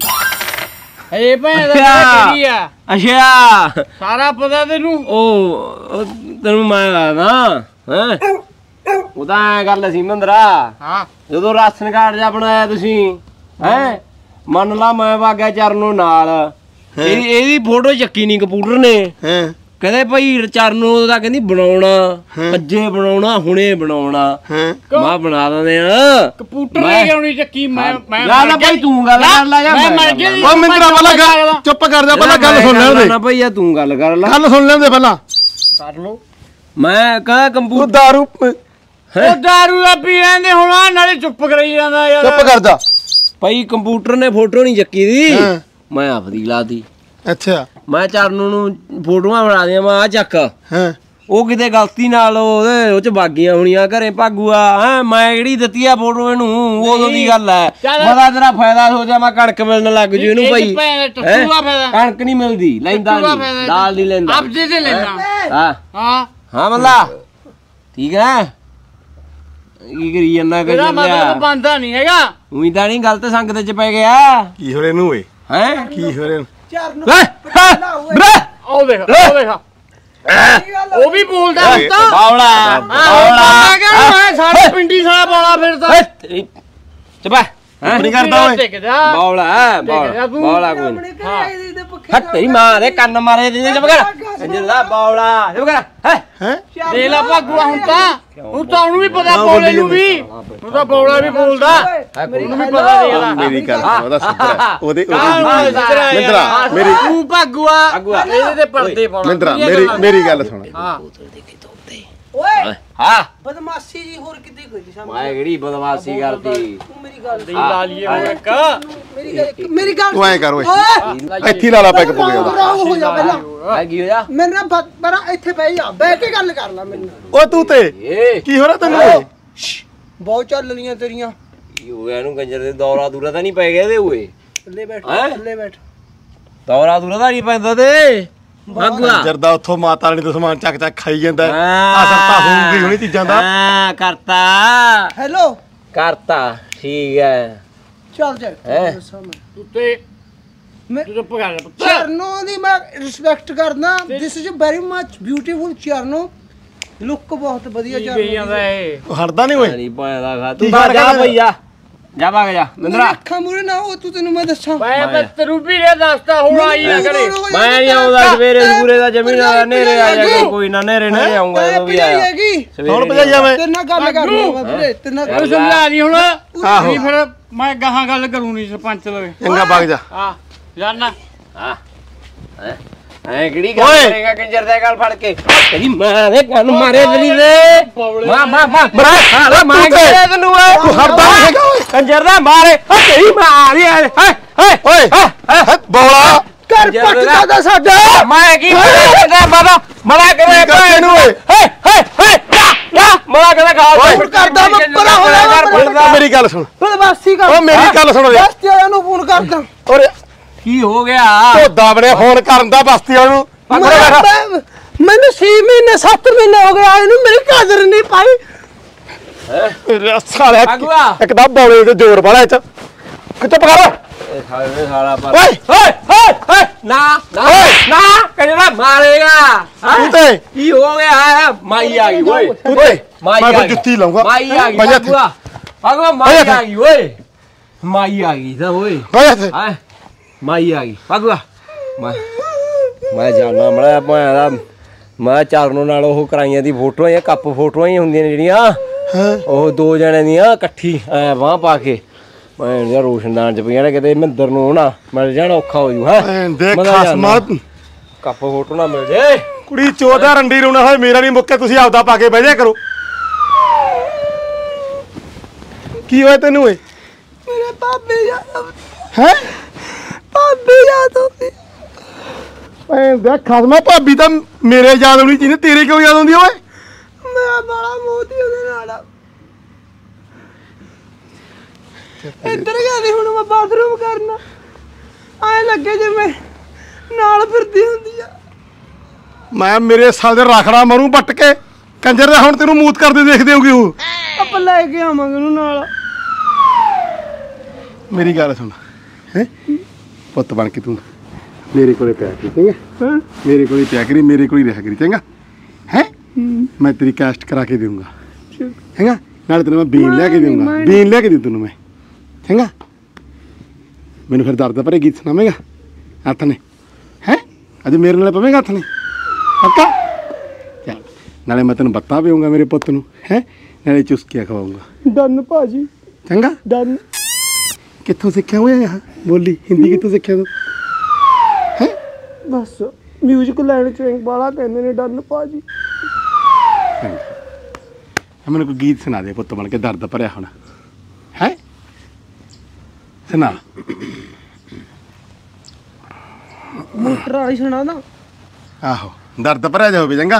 ਹੇ ਭੈਣ ਦਾ ਕਿਹੜੀ ਆ ਅੱਛਾ ਸਾਰਾ ਪਤਾ ਤੈਨੂੰ ਉਹ ਤੈਨੂੰ ਮੈਂ ਦੱਸਦਾ ਹੈ ਉਹ ਤਾਂ ਗੱਲ ਸੀ ਮੰਦਰਾ ਹਾਂ ਜਦੋਂ ਰਾਸ਼ਨ ਕਾਰਡ ਜਿਹਾ ਬਣਾਇਆ ਤੁਸੀਂ ਹੈ ਮੰਨ ਲਾ ਮੈਂ ਵਾਗਿਆ ਚਰਨੋਂ ਨਾਲ ਇਹਦੀ ਫੋਟੋ ਚੱਕੀ ਨਹੀਂ ਕੰਪਿਊਟਰ ਨੇ ਹਾਂ ਕਹਿੰਦੇ ਭਾਈ ਚਰਨੋਂ ਦਾ ਕਹਿੰਦੀ ਬਣਾਉਣਾ ਅੱਜੇ ਬਣਾਉਣਾ ਹੁਣੇ ਬਣਾਉਣਾ ਮੈਂ ਬਣਾ ਦਿੰਦੇ ਆ ਕੰਪਿਊਟਰ ਲੈ ਕੇ ਆਉਣੀ ਚੱਕੀ ਮੈਂ ਨਾ ਭਾਈ ਤੂੰ ਗੱਲ ਕਰ ਲੈ ਜਾ ਮੈਂ ਮਰ ਗਿਆ ਓ ਮਿੰਦਰਾ ਪਹਿਲਾਂ ਚੁੱਪ ਕਰ ਜਾ ਪਹਿਲਾਂ ਗੱਲ ਸੁਣ ਲੈ ਉਹਦੇ ਨਾ ਭਾਈ ਆ ਤੂੰ ਗੱਲ ਕਰ ਲੈ ਗੱਲ ਸੁਣ ਲੈਂਦੇ ਪਹਿਲਾਂ ਕਰ ਲੋ ਮੈਂ ਕਹਾਂ ਕੰਪਿਊਟਰ ਦਾਰੂ ਉਹ ਦਾਰੂ ਦਾ ਪੀ ਲੈਂਦੇ ਹੁਣ ਨਾਲੇ ਚੁੱਪ ਕਰਾਈ ਜਾਂਦਾ ਯਾਰ ਚੁੱਪ ਕਰ ਜਾ ਭਾਈ ਕੰਪਿਊਟਰ ਨੇ ਫੋਟੋ ਨਹੀਂ ਚੱਕੀ ਦੀ ਮੈਂ ਆਪਦੀ ਲਾਤੀ ਅੱਛਾ ਮੈਂ ਚਰਨੂ ਨੂੰ ਫੋਟੋਆਂ ਬਣਾ ਦਿਆਂ ਮੈਂ ਆ ਚੱਕ ਹਾਂ ਉਹ ਕਿਤੇ ਗਲਤੀ ਨਾਲ ਉਹ ਚ ਬਾਗੀਆਂ ਹੋਣੀਆਂ ਘਰੇ ਭਾਗੂਆ ਹੈ ਮੈਂ ਜਿਹੜੀ ਦਿੱਤੀ ਆ ਫੋਟੋ ਇਹਨੂੰ ਉਦੋਂ ਦੀ ਗੱਲ ਹੈ ਮਦਾ ਤੇਰਾ ਫਾਇਦਾ ਹੋ ਜਾ ਮੈਂ ਕਣਕ ਮਿਲਣ ਲੱਗ ਜੂ ਇਹਨੂੰ ਭਾਈ ਕਣਕ ਨਹੀਂ ਮਿਲਦੀ ਲੈਂਦਾ ਨਹੀਂ ਦਾਲ ਨਹੀਂ ਲੈਂਦਾ ਆਪਦੇ ਤੇ ਲੈਣਾ ਹਾਂ ਹਾਂ ਹਾਂ ਮੱਲਾ ਠੀਕ ਹੈ ਕੀ ਕਰੀ ਜਾਂਦਾ ਇਹਦਾ ਮਤਲਬ ਬੰਦਾ ਨਹੀਂ ਹੈਗਾ ਉਹੀ ਤਾਂ ਨਹੀਂ ਗਲਤ ਸੰਗਤ ਚ ਪੈ ਗਿਆ ਕੀ ਹੋ ਰਿਹਾ ਨੂੰ ਓਏ ਹੈ ਕੀ ਹੋ ਰਿਹਾ ਉਹ ਦੇਖ ਉਹ ਵੀ ਬੋਲਦਾ ਹੁੰਦਾ ਬਾਵਲਾ ਬਾਵਲਾ ਸਾਰੇ ਪਿੰਡੀ ਸਾਲਾ ਬੋਲਾ ਫਿਰਦਾ ਚਪਾ ਨਹੀਂ ਕਰਦਾ ਓਏ ਬਾਵਲਾ ਬਾਵਲਾ ਕੋਈ ਹੱਟ ਤੇਰੀ ਮਾਂ ਦੇ ਕੰਨ ਮਾਰੇ ਜਿੰਨੇ ਚਪ ਕਰ ਕੰਜਰ ਦਾ ਬਾਵਲਾ ਚਪ ਕਰ ਹੈ ਦੇ ਲਾ ਭਾਗੂਆ ਹੁਣ ਤਾਂ ਉਹਨੂੰ ਵੀ ਪਤਾ ਬੋਲੇ ਨੂੰ ਵੀ ਉਹ ਤਾਂ ਬੋਲਾ ਵੀ ਬੋਲਦਾ ਉਹਨੂੰ ਵੀ ਪਤਾ ਨਹੀਂ ਇਹਦਾ ਮੇਰੀ ਗੱਲ ਉਹਦਾ ਸਿੱਧਰਾ ਉਹਦੇ ਮਿੰਦਰਾ ਮੇਰੀ ਤੂੰ ਭਾਗੂਆ ਇਹਦੇ ਤੇ ਪਰਦੇ ਪਾਉਣਾ ਮਿੰਦਰਾ ਮੇਰੀ ਗੱਲ ਸੁਣ ਹਾਂ ਓਏ ਹਾਂ ਬਦਮਾਸ਼ੀ ਜੀ ਹੋਰ ਕਿੱਥੇ ਗਈ ਸਾਹਮਣੇ ਮੈਂ ਕਿਹੜੀ ਬਦਮਾਸ਼ੀ ਕਰਦੀ ਤੂੰ ਮੇਰੀ ਗੱਲ ਦੀ ਲਾ ਲਈਏ ਉਹ ਇੱਕ ਮੇਰੀ ਗੱਲ ਤੂੰ ਐਂ ਕਰ ਓਏ ਇੱਥੇ ਲਾ ਲਾ ਪੈਕ ਪੋ ਗਿਆ ਉਹਦਾ ਹੋ ਜਾ ਪਹਿਲਾਂ ਆ ਕੀ ਹੋਇਆ ਮੇਰੇ ਨਾਲ ਬੜਾ ਇੱਥੇ ਬਹਿ ਜਾ ਬਹਿ ਕੇ ਗੱਲ ਕਰ ਲੈ ਮੈਨੂੰ ਓ ਤੂੰ ਤੇ ਏ ਕੀ ਹੋ ਰਿਹਾ ਤੈਨੂੰ ਓਏ ਬਹੁਤ ਚੱਲ ਲੀਆਂ ਤੇਰੀਆਂ ਕੀ ਹੋ ਗਿਆ ਇਹਨੂੰ ਕੰਜਰ ਦੇ ਦੌਰਾ ਦੂਰਾ ਤਾਂ ਨਹੀਂ ਪੈ ਗਿਆ ਇਹਦੇ ਓਏ ਥੱਲੇ ਬੈਠ ਹੈਂ? ਥੱਲੇ ਬੈਠ ਦੌਰਾ ਦੂਰਾ ਤਾਂ ਨਹੀਂ ਪੈਂਦਾ ਤੇ ਭਾਗੂਆ ਜਰਦਾ ਉੱਥੋਂ ਮਾਤਾ ਰਾਣੀ ਤੋਂ ਸਮਾਨ ਚੱਕ ਚੱਕ ਖਾਈ ਜਾਂਦਾ ਹਾਂ। ਅਸਰ ਤਾਂ ਹੋਊਗੀ ਹੁਣੀ ਚੀਜ਼ਾਂ ਦਾ ਹਾਂ ਕਰਤਾ ਹੈਲੋ ਕਰਤਾ ਠੀਕ ਹੈ ਚੱਲ ਜਾ ਹੈਂ? ਦੱਸਾਂ ਮੈਂ ਉੱਤੇ ਮੈਂ ਤੂੰ ਚੁੱਪ ਕਰ ਪੁੱਤ ਚਰਨੋ ਦੀ ਮੈਂ ਰਿਸਪੈਕਟ ਕਰਦਾ this is very much beautiful ਚਰਨੋ ਲੁੱਕ ਬਹੁਤ ਵਧੀਆ ਕੀ ਚਰਨੋ ਕਹੀ ਜਾਂਦਾ ਇਹ ਉਹ ਹਟਦਾ ਨਹੀਂ ਓਏ ਨਹੀਂ ਪਾਇਆ ਖਾ ਕੀ ਤੂੰ ਕਰ ਜਾ ਰਿਹਾ? ਭਈ ਜਾ ਭਾਗ ਜਾ ਮਿੰਦਰਾ ਅੱਖਾਂ ਮੂਰੇ ਨਾ ਹੋ ਤੂੰ ਤੈਨੂੰ ਮੈਂ ਦੱਸਾਂ ਮੈਂ ਤੈਨੂੰ ਵੀ ਇਹ ਦੱਸਦਾ ਹੁਣ ਆਈ ਆ ਕਰੇ ਮੈਂ ਨਹੀਂ ਆਉਂਦਾ ਸਵੇਰੇ ਸੂਰੇ ਦਾ ਜ਼ਮੀਨ ਆ ਨੇਰੇ ਆ ਜਾ ਕੋਈ ਨਾ ਨੇਰੇ ਨਹੀਂ ਆਉਂਗਾ ਜਦੋਂ ਵੀ ਆਇਆ ਹੁਣ ਭਜਾਈਆ ਮੈਂ ਤੇਰੇ ਨਾਲ ਗੱਲ ਕਰਨੀ ਮੈਂ ਵੀਰੇ ਤੇਰੇ ਨਾਲ ਤੂੰ ਸਮਝਾ ਦੀ ਹੁਣ ਆਹੋ। ਨਹੀਂ ਫਿਰ ਮੈਂ ਗਾਹਾਂ ਗੱਲ ਕਰੂੰਗੀ ਸਰਪੰਚ ਲਵੇ ਚੰਗਾ ਵਗ ਜਾ ਆ ਜਾਨਾ ਹਾਂ ਐ ਕਿਹੜੀ ਗੱਲ ਕਰੇਗਾ ਕੰਜਰ ਦਾ ਗੱਲ ਫੜ ਕੇ ਤੇਰੀ ਮਾਂ ਦੇ ਕੰਨ ਮਾਰੇ ਦਲੀ ਦੇ ਮਾਂ ਬੜਾ ਸਾਲਾ ਮਾਂ ਗਿਆ ਤੈਨੂੰ ਓਏ ਤੂੰ ਹਟਦਾ ਨਹੀਂ ਹੈਗਾ ਓਏ ਕੰਜਰ ਦਾ ਮਾਰੇ ਤੇਰੀ ਮਾਂ ਆ ਰਹੀ ਹੈ ਓਏ ਬੋਲਾ ਕਰ ਪੱਟਦਾ ਦਾ ਸਾਡਾ ਮੈਂ ਕੀ ਕਰਦਾ ਬੜਾ ਕਰੇ ਭੈਣ ਨੂੰ ਓਏ ਮਰਾ ਕਹਿੰਦਾ ਖਾ ਫੋਨ ਕਰਦਾ ਮੈਂ ਪਰਾ ਹੋਇਆ ਮੇਰੀ ਗੱਲ ਸੁਣ ਬਦਮਾਸ਼ੀ ਕਰ ਓ ਮੇਰੀ ਗੱਲ ਸੁਣ ਯਾਰ ਬਸਤੀ ਵਾਲਿਆਂ ਨੂੰ ਫੋਨ ਕਰਦਾ ਓਰੇ ਕੀ ਹੋ ਗਿਆ ਢੋਦਾ ਬਣੇ ਫੋਨ ਕਰਨ ਦਾ ਬਸਤੀ ਵਾਲ ਨੂੰ ਮੈਨੂੰ 6 ਮਹੀਨੇ 7 ਮਹੀਨੇ ਹੋ ਗਏ ਆਏ ਨੂੰ ਮੇਰੀ ਕਦਰ ਨਹੀਂ ਪਾਈ ਸਾਲਿਆ ਇੱਕ ਤਾਂ ਬੌਲੇ ਤੇ ਜ਼ੋਰ ਵਾਲਾ ਇਹ ਚ ਚੁੱਪ ਕਰ ਇਹ ਸਾਲਾ ਪਰ ਓਏ ਓਏ ਨਾ ਨਾ ਕਹਿੰਦਾ ਮਾਰੇਗਾ ਤੂੰ ਤੇ ਕੀ ਹੋ ਗਿਆ ਮਾਈ ਆ ਗਈ ਓਏ ਓਏ ਮਾਈ ਮੈਂ ਆ ਫਿਰ ਗਈ ਜੁੱਤੀ ਲਾਉਂਗਾ ਮਾਈ ਆ ਗਈ ਭਾਈ ਇੱਥੇ। ਅਗਵਾ ਮਾਈ ਆ ਗਈ ਓਏ ਮਾਈ ਆ ਗਈ ਤਾਂ ਓਏ ਭਾਈ ਇੱਥੇ। ਹਾਂ ਮਾਈ ਆ ਗਈ ਅਗਵਾ ਮੈਂ ਜਾਣਾ ਮੜਾ ਮੈਂ ਚਾਰਨੋਂ ਨਾਲ ਉਹ ਕਰਾਈਆਂ ਦੀ ਫੋਟੋਆਂ ਜਾਂ ਕੱਪ ਫੋਟੋਆਂ ਹੀ ਹੁੰਦੀਆਂ ਨੇ ਜਿਹੜੀਆਂ ਉਹ ਦੋ ਜਣਿਆਂ ਦੀਆਂ ਇਕੱਠੀ ਐ ਬਾਹ ਪਾ ਕੇ ਮੈਂ ਯਾਰ ਰੋਸ਼ਨਦਾਨ ਚ ਪਈਆਂ ਨੇ ਕਿਤੇ ਮਹਿੰਦਰ ਨੂੰ ਨਾ ਮਿਲ ਜਾਣਾ ਔਖਾ ਹੋ ਜੂ ਹੈ ਦੇਖ ਖਸਮਾ ਕੱਪ ਫੋਟੋ ਨਾ ਮਿਲ ਜੇ ਕੁੜੀ ਚੋਦਾ ਰੰਡੀ ਰੋਣਾ ਹੋਏ ਮੇਰਾ ਨਹੀਂ ਮੁੱਕੇ ਤੁਸੀਂ ਆਪਦਾ ਪਾ ਕੇ ਬਹਿ ਜਾ ਕਰੋ ਕੀ ਹੋਇਆ ਤੈਨੂੰ ਓਏ ਮੇਰੇ ਭਾਬੀ ਯਾਦ ਹੈ ਭਾਬੀ ਯਾਦ ਆਉਂਦੀ ਭੈਣ ਦੇ ਖਸਮਾ ਭਾਬੀ ਤਾਂ ਮੇਰੇ ਯਾਦ ਆਉਣੀ ਚਾਹੀਦੀ ਤੇਰੇ ਕਿਉਂ ਯਾਦ ਆਉਂਦੀ ਓਏ ਮੇਰਾ ਬੜਾ ਮੋਤੀ ਉਹਦੇ ਨਾਲ ਇੱਧਰ ਗਿਆ ਸੀ ਹੁਣ ਮੈਂ ਬਾਥਰੂਮ ਕਰਨਾ ਐ ਲੱਗੇ ਜਿਵੇਂ ਨਾਲ ਫਿਰਦੀ ਹੁੰਦੀ ਆ ਮੈਂ ਮੇਰੇ ਸਾਲ ਦੇ ਰਾਖੜਾ ਮਰੂ ਪੱਟ ਕੇ ਕੰਜਰ ਦਾ ਹੁਣ ਤੈਨੂੰ ਮੂਤ ਕਰਦੇ ਦੇਖਦੇ ਹੋਗੇ ਉਹ ਆਪਾਂ ਲੈ ਕੇ ਆਵਾਂਗੇ ਉਹਨੂੰ ਨਾਲ ਮੇਰੀ ਗੱਲ ਸੁਣ ਹੈ ਪੁੱਤ ਬਣ ਕੇ ਤੂੰ ਮੇਰੇ ਕੋਲੇ ਪਿਆ ਕਰੀ ਚੰਗਾ ਮੇਰੇ ਕੋਲੇ ਪਿਆ ਕਰੀ ਮੇਰੇ ਕੋਲ ਹੀ ਰਿਹਾ ਕਰੀ ਚੰਗਾ ਹੈ ਮੈਂ ਤੇਰੀ ਕਾਸਟ ਕਰਾ ਕੇ ਦੇਵਾਂਗਾ ਹੈਗਾ ਨਾਲੇ ਤੈਨੂੰ ਮੈਂ ਬੀਨ ਲਿਆ ਕੇ ਦੇਵਾਂਗਾ ਬੀਨ ਲਿਆ ਕੇ ਦੇ ਤੈਨੂੰ ਮੈਂ ਚੰਗਾ ਮੈਨੂੰ ਫਿਰ ਦਰਦ ਭਰੇ ਗੀਤ ਸੁਣਾਵੇਂਗਾ ਹੱਥ ਨੇ ਹੈ ਅੱਜ ਮੇਰੇ ਨਾਲ ਪਵੇਂਗਾ ਹੱਥ ਨੇ ਪੱਕਾ ਚੱਲ ਨਾਲੇ ਮੈਂ ਤੈਨੂੰ ਬੱਤਾ ਪੀਊਂਗਾ ਮੇਰੇ ਪੁੱਤ ਨੂੰ ਹੈ ਨਾਲੇ ਚੁਸਕੀਆਂ ਖਵਾਉਂਗਾ ਡਨ ਭਾਜੀ ਚੰਗਾ ਡਨ ਕਿੱਥੋਂ ਸਿੱਖਿਆ ਹੋਇਆ ਇਹ ਬੋਲੀ ਹਿੰਦੀ ਕਿੱਥੋਂ ਸਿੱਖਿਆ ਤੂੰ ਹੈ ਬਸ ਮਿਊਜ਼ਿਕ ਲੈਣ ਚ ਵਾਲਾ ਕਹਿੰਦੇ ਨੇ ਡਨ ਭਾਜੀ ਮੈਨੂੰ ਕੋਈ ਗੀਤ ਸੁਣਾ ਦੇ ਪੁੱਤ ਬਣ ਕੇ ਦਰਦ ਭਰਿਆ ਹੁਣ ਹੈ ਸੁਣਾ ਮੋਟਰ ਵਾਲੀ ਸੁਣਾ ਦਾ ਆਹੋ ਦਰਦ ਭਰਿਆ ਜਾ ਹੋਵੇ ਚੰਗਾ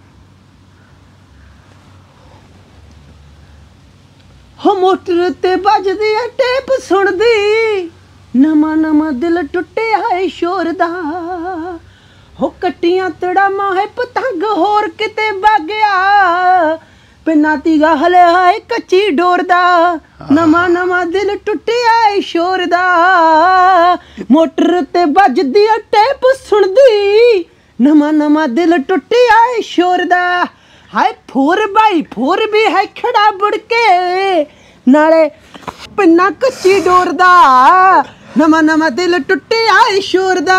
ਹੋ ਮੋਟਰ ਤੇ ਵੱਜਦੀ ਐ ਟੇਪ ਸੁਣਦੀ ਨਵਾਂ ਨਵਾਂ ਦਿਲ ਟੁੱਟਿਆ ਏ ਸ਼ੋਰ ਦਾ ਹੋ ਕੱਟੀਆਂ ਤੜਾਮਾਂ ਹੈ ਪਤੰਗ ਹੋਰ ਕਿਤੇ ਵਗਿਆ ਪਿੰਨਾ ਤੀਗਾ ਹਲੇ ਹਾਏ ਕੱਚੀ ਡੋਰ ਦਾ ਨਵਾਂ ਨਵਾਂ ਦਿਲ ਟੁੱਟਿਆ ਏ ਸ਼ੋਰ ਦਾ ਮੋਟਰ ਤੇ ਵੱਜਦੀ ਐ ਟੇਪ ਸੁਣਦੀ ਨਵਾਂ ਨਵਾਂ ਦਿਲ ਟੁੱਟਿਆ ਏ ਸ਼ੋਰ ਦਾ ਹਾਏ 4x4 ਵੀ ਹੈ ਖੜਾ ਬੁੜ ਕੇ ਨਾਲੇ ਪਿੰਨਾ ਕੱਚੀ ਡੋਰ ਦਾ ਨਵਾਂ ਨਵਾਂ ਦਿਲ ਟੁੱਟਿਆ ਏ ਸ਼ੋਰ ਦਾ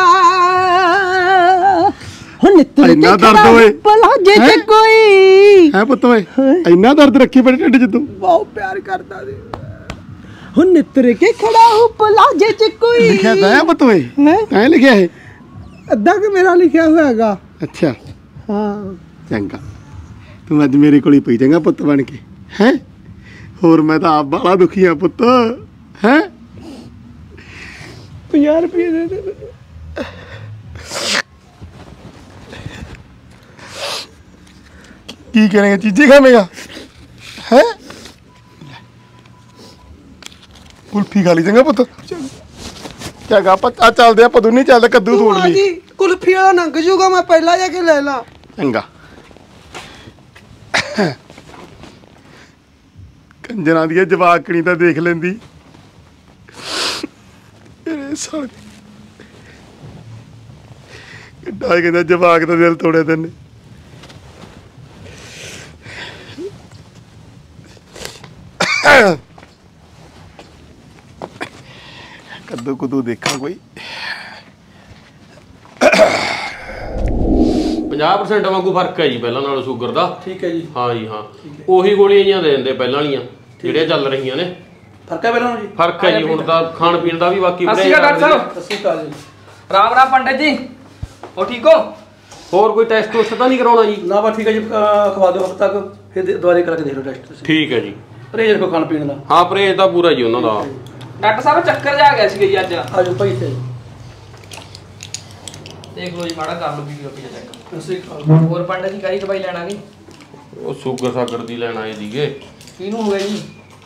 ਹੁਣ ਇੰਨਾ ਦਰਦ ਹੋਏ ਭਲਾ ਜੇ ਕੋਈ ਹੈ ਪੁੱਤ ਓਏ ਇੰਨਾ ਦਰਦ ਰੱਖੀ ਬੜੇ ਢਿੱਡ ਚ ਤੂੰ ਬਹੁਤ ਪਿਆਰ ਕਰਦਾ ਸੀ ਹੁਣ ਨਿੱਤਰ ਕੇ ਖੜਾ ਹੋ ਭਲਾ ਜੇ ਕੋਈ ਲਿਖਿਆ ਤਾਂ ਹੈ ਪੁੱਤ ਓਏ ਹੈਂ? ਐ ਲਿਖਿਆ ਹੈ ਅੱਧਾ ਕਿ ਮੇਰਾ ਲਿਖਿਆ ਹੋਇਆ ਹੈਗਾ ਅੱਛਾ ਹਾਂ ਚੰਗਾ ਤੂੰ ਅੱਜ ਮੇਰੇ ਕੋਲ ਹੀ ਪਈ ਚੰਗਾ ਪੁੱਤ ਬਣ ਕੇ ਹੈ ਹੋਰ ਮੈਂ ਤਾਂ ਆਪ ਬਾਲਾ ਦੁਖੀ ਆ ਪੁੱਤ ਹੈ 50 ਰੁਪਏ ਦੇ ਦੇ ਕੀ ਕਰੇਗਾ ਚੀਜ਼ੀ ਖਾਵੇਂਗਾ ਹੈ ਕੁਲਫੀ ਖਾ ਲਈ ਚੰਗਾ ਪੁੱਤ ਚੰਗਾ ਆਪਾਂ ਚੱਲਦੇ ਆਪਾਂ ਦੋਨੇ ਚੱਲਦੇ ਕੱਦੂ ਤੋੜ ਲਈ ਜੀ ਕੁਲਫੀ ਵਾਲਾ ਨੰਗ ਜੂਗਾ ਮੈਂ ਪਹਿਲਾਂ ਜਾ ਕੇ ਲੈ ਲਾ ਚੰਗਾ ਕੰਜਰਾਂ ਦੀ ਜਵਾਕਣੀ ਤਾਂ ਦੇਖ ਲੈਂਦੀ ਮੇਰੇ ਸਾਲ ਕਿੱਡਾ ਕਹਿੰਦਾ ਜਵਾਕ ਦਾ ਦਿਲ ਤੋੜਿਆ ਤੈਨੇ ਕੱਦੂ ਕੁਦੂ ਦੇਖਾਂ ਕੋਈ 50% ਵਾਂਗੂ ਫਰਕ ਹੈ ਜੀ ਪਹਿਲਾਂ ਨਾਲੋਂ ਸ਼ੂਗਰ ਦਾ ਠੀਕ ਹੈ ਜੀ ਹਾਂ ਜੀ ਹਾਂ ਉਹੀ ਗੋਲੀਆਂ ਜੀਆਂ ਦੇ ਦਿੰਦੇ ਪਹਿਲਾਂ ਵਾਲੀਆਂ ਜਿਹੜੀਆਂ ਚੱਲ ਰਹੀਆਂ ਨੇ ਫਰਕ ਹੈ ਪਹਿਲਾਂ ਜੀ ਫਰਕ ਹੈ ਜੀ ਹੁਣ ਤਾਂ ਖਾਣ ਪੀਣ ਦਾ ਵੀ ਬਾਕੀ ਅਸੀਂ ਡਾਕਟਰ ਸਾਹਿਬ ਸਸੀ ਕਾਲ ਜੀ ਰਾਮ ਰਾਮ ਪੰਡਤ ਜੀ ਹੋ ਠੀਕ ਹੋ ਹੋਰ ਕੋਈ ਟੈਸਟ ਟੁਸਟ ਤਾਂ ਨਹੀਂ ਕਰਾਉਣਾ ਜੀ ਨਾ ਬਸ ਠੀਕ ਹੈ ਜੀ ਖਵਾ ਦਿਓ ਹਫ਼ਤੇ ਤੱਕ ਫਿਰ ਦੁਬਾਰੇ ਕਰਾ ਕੇ ਦੇਖ ਲਓ ਟੈਸਟ ਤੁਸੀਂ ਠੀਕ ਹੈ ਜੀ ਪਰਹੇਜ਼ ਰੱਖੋ ਖਾਣ ਪੀਣ ਦਾ ਹਾਂ ਪਰਹੇਜ਼ ਤਾਂ ਪੂਰਾ ਜੀ ਉਹਨਾਂ ਦਾ ਡਾਕਟਰ ਸਾਹਿਬ ਚੱਕਰ ਜਾ ਗਿਆ ਸੀ ਜੀ ਅੱਜ ਆਜੋ ਭਾਈ ਤੇ ਦੇਖ ਲਓ ਜੀ ਮਾੜਾ ਕਰ ਲਓ ਵੀਡੀਓ ਪੀ ਚੈੱਕ ਸਸੀ ਕਾਲ ਹੋਰ ਪੰਡਤ ਜੀ ਕਾਹਦੀ ਦਵਾਈ ਲੈਣਾ ਜੀ ਉਹ ਸ਼ੂਗਰ ਸਾਗਰ ਦੀ ਲੈਣ ਆਏ ਸੀਗੇ। ਕਿਹਨੂੰ ਹੋ ਗਿਆ ਜੀ?